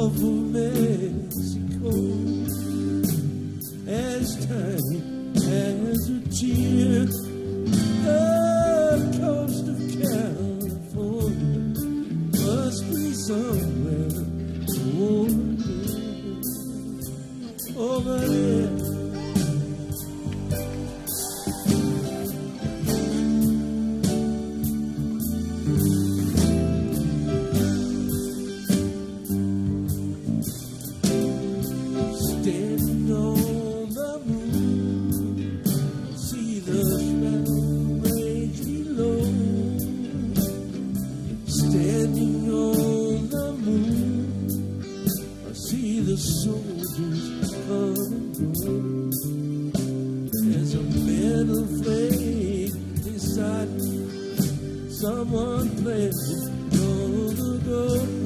Gulf of Mexico, as tiny as a tear. The coast of California must be somewhere over there, over there. Standing on the moon, see the shadow rage below. Standing on the moon, I see the soldiers come and go. There's a metal flame beside me, someone playing long ago.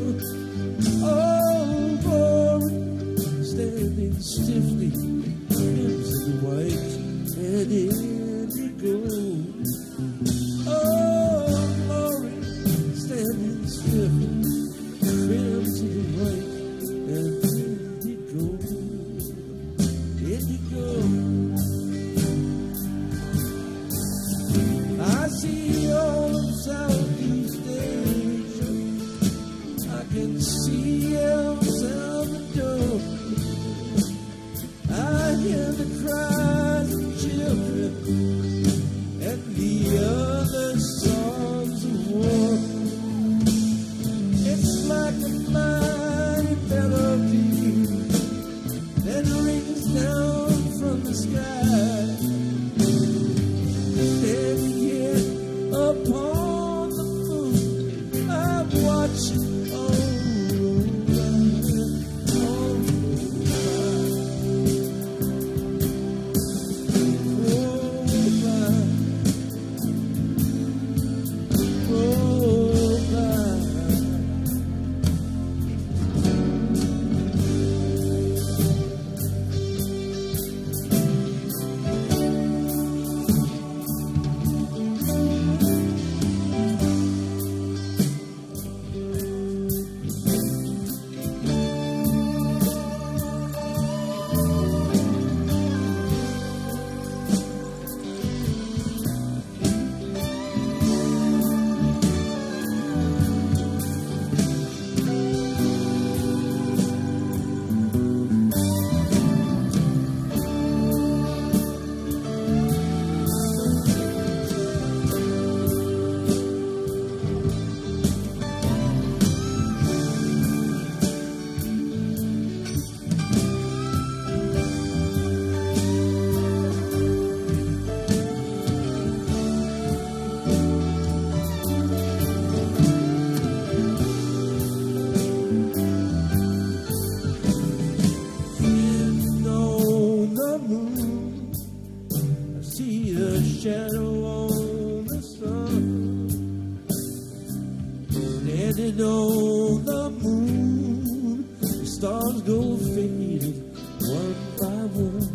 Oh, glory, standing stiffly, crimson white and indigo. Oh, glory, standing stiffly, crimson white and indigo. Indigo. I see all of Southeast Asia. I can see El Salvador. I hear the cries of children and the other songs of war. It's like a mighty melody that rings down from the sky. Standing here upon the moon, I'm watching all shadow on the sun, standing on the moon, the stars go fading one by one.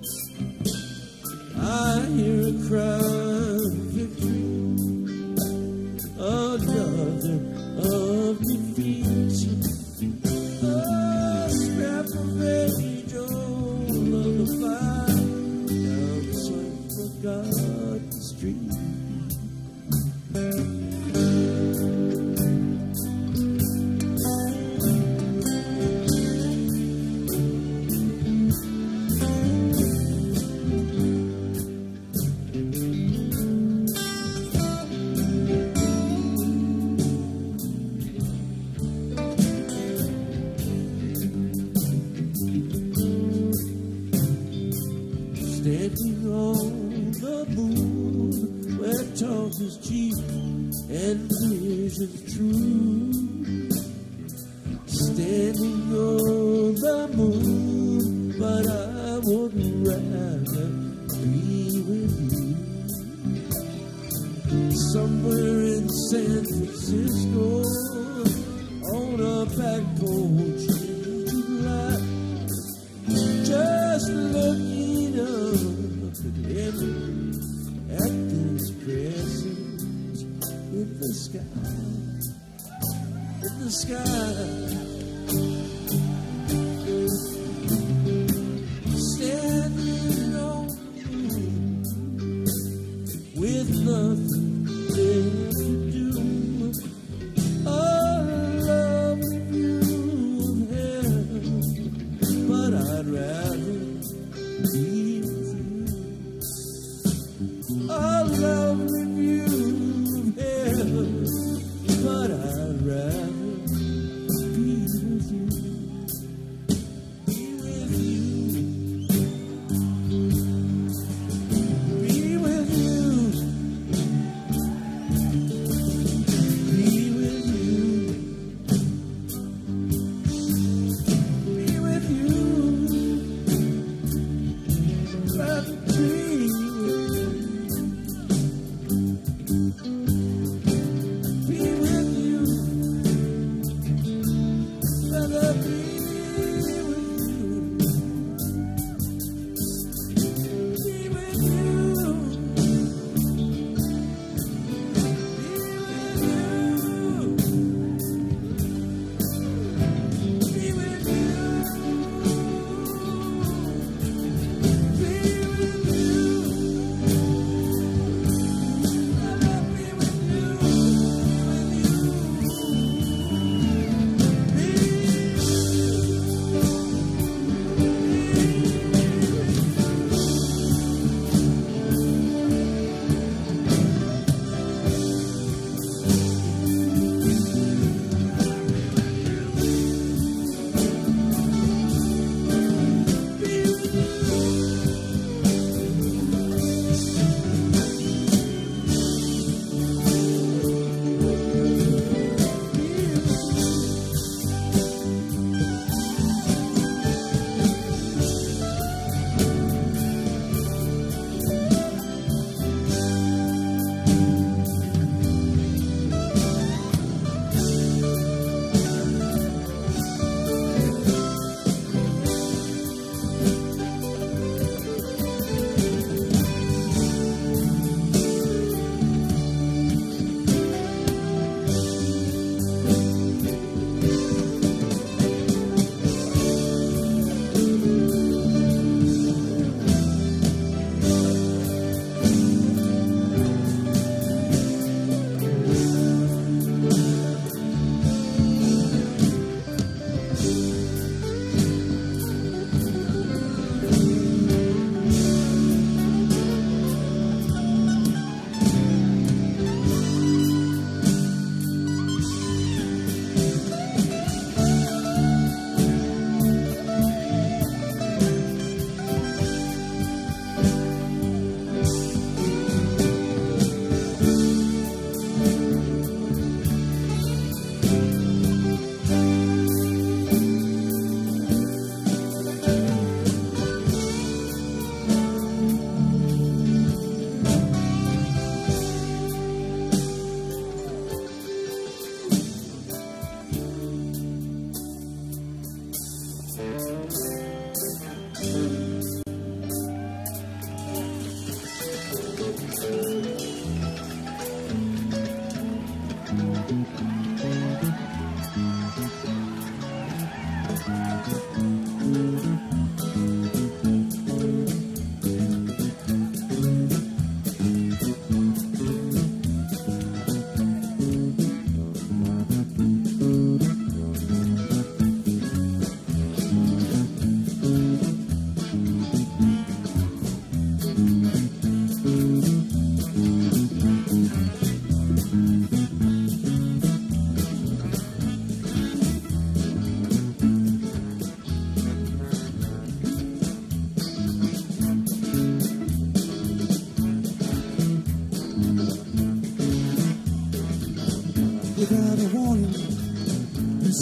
I hear a cry of victory, another of defeat, a scrap of age old lullaby down some forgotten street. Standing on the moon, where talk is cheap and vision's true. Standing on the moon, but I would rather be with you. Somewhere in San Francisco, on a back porch in July, just looking up at heaven, at this crescent in the sky, in the sky.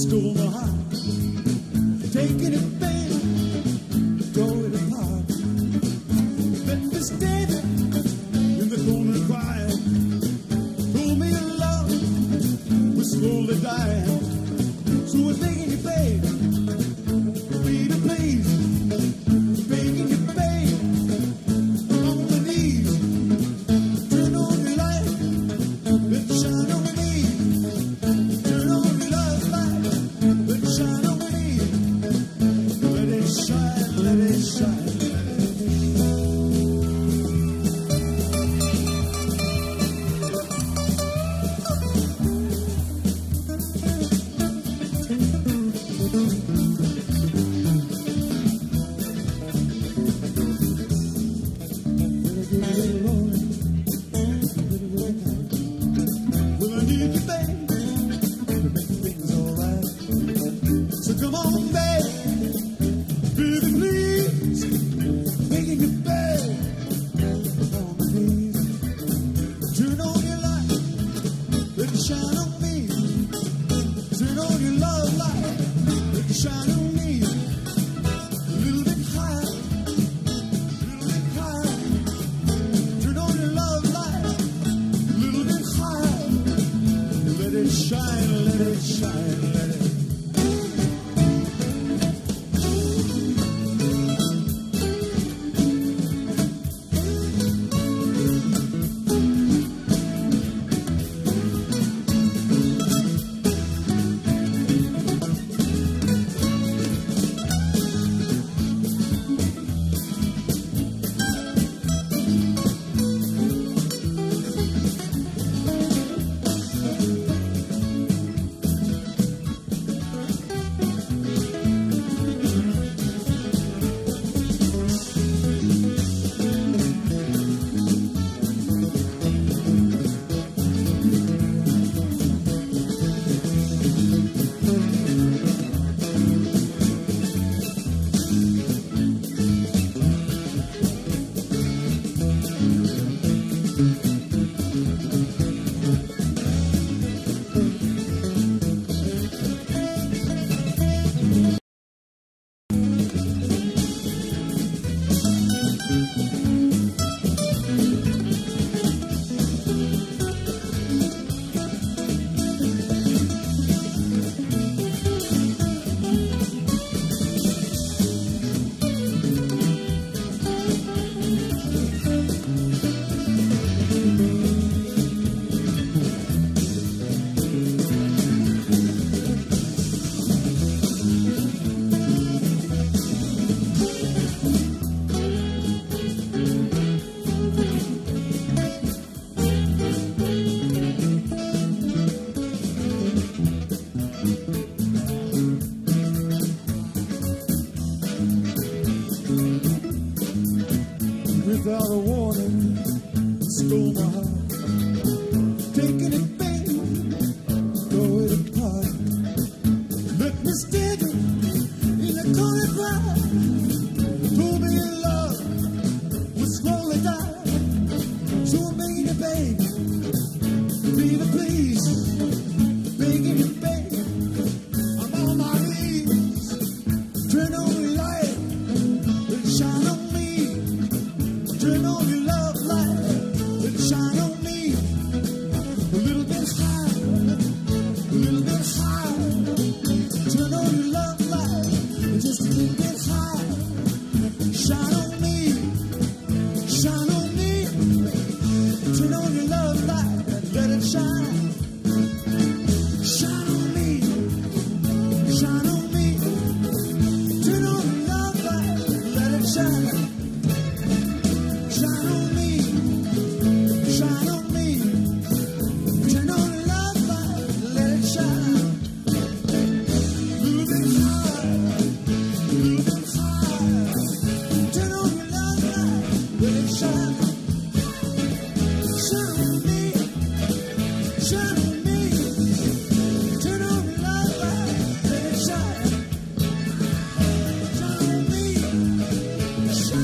stole my heart, taking it, baby, throw it apart. Let me stay there in the corner crying. Told me your love was slowly dying. So I'm begging you, babe, please, please, begging you, babe, on my knees. Turn on your light, let it shine on me. Turn on your love light, let it shine on me. Let it shine, let it shine. Well, I need you, babe, to make things alright. So come on, babe, baby, please, making you, babe, on my knees. Turn on your light, let it shine on me. Turn on your love light, let it shine on me. A little bit higher, a little bit higher. Turn on your love light, a little bit higher. Let it shine, let it shine, let it. Without a warning, stole my heart, taking it, baby, throw it apart. Let me stay there in the corner cry. Told me your love would slowly die. So I'm begging you, baby, baby, please, begging you, baby, I'm on my knees. Turn on your light, let it shine on me. Turn on your love light, let it shine on me. A little bit higher, a little bit higher. Turn on your love light, just a little bit higher. Shine on me, shine on me. Turn on your love light, let it shine. Shine on me, shine on me. Turn on your love light, let it shine. Shine on me, shine on me. Turn on the love light, let it shine. A little bit higher, a little bit higher. Turn on your love light, let it shine. Shine on me, shine on me. Turn on your love light, let it shine. Shine on me, shine.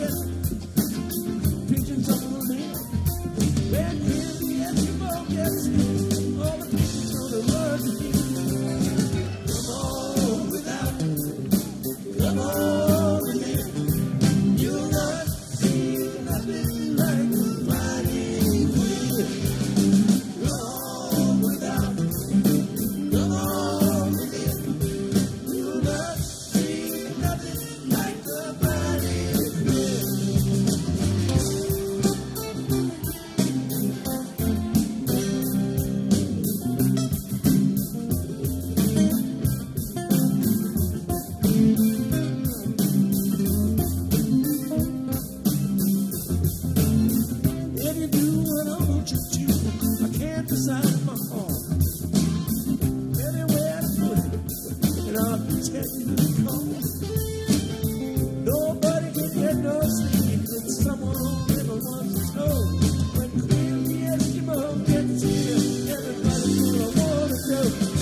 Pigeons on the hill. When the Eskimo gets here, all the pigeons know the word to hear. Come on without, come on with him. You'll not see nothing like the flying wheel. Come on without, come on with him. You'll not see nothing like the flying wheel. If you do what I want you to, I can't decide in my heart. Anywhere to put it, and I'll tell you to call. Nobody can get no sleep that someone ever wants to know. When Queen the Eskimo gets here, everybody's gonna wanna go.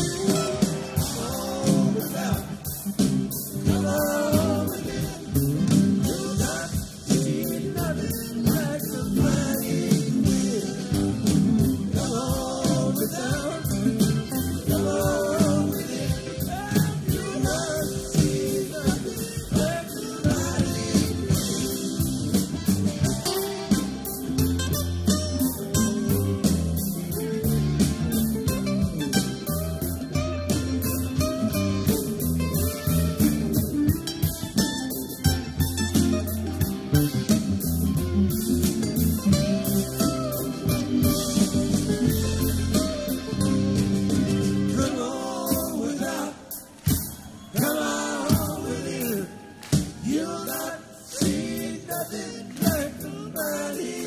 Come on without, come on with him. You'll not see nothing like the flying wheel. Come on without, come on with him. And you'll not see nothing like the flying wheel. Come on without, come on with him. You'll not see nothing like the flying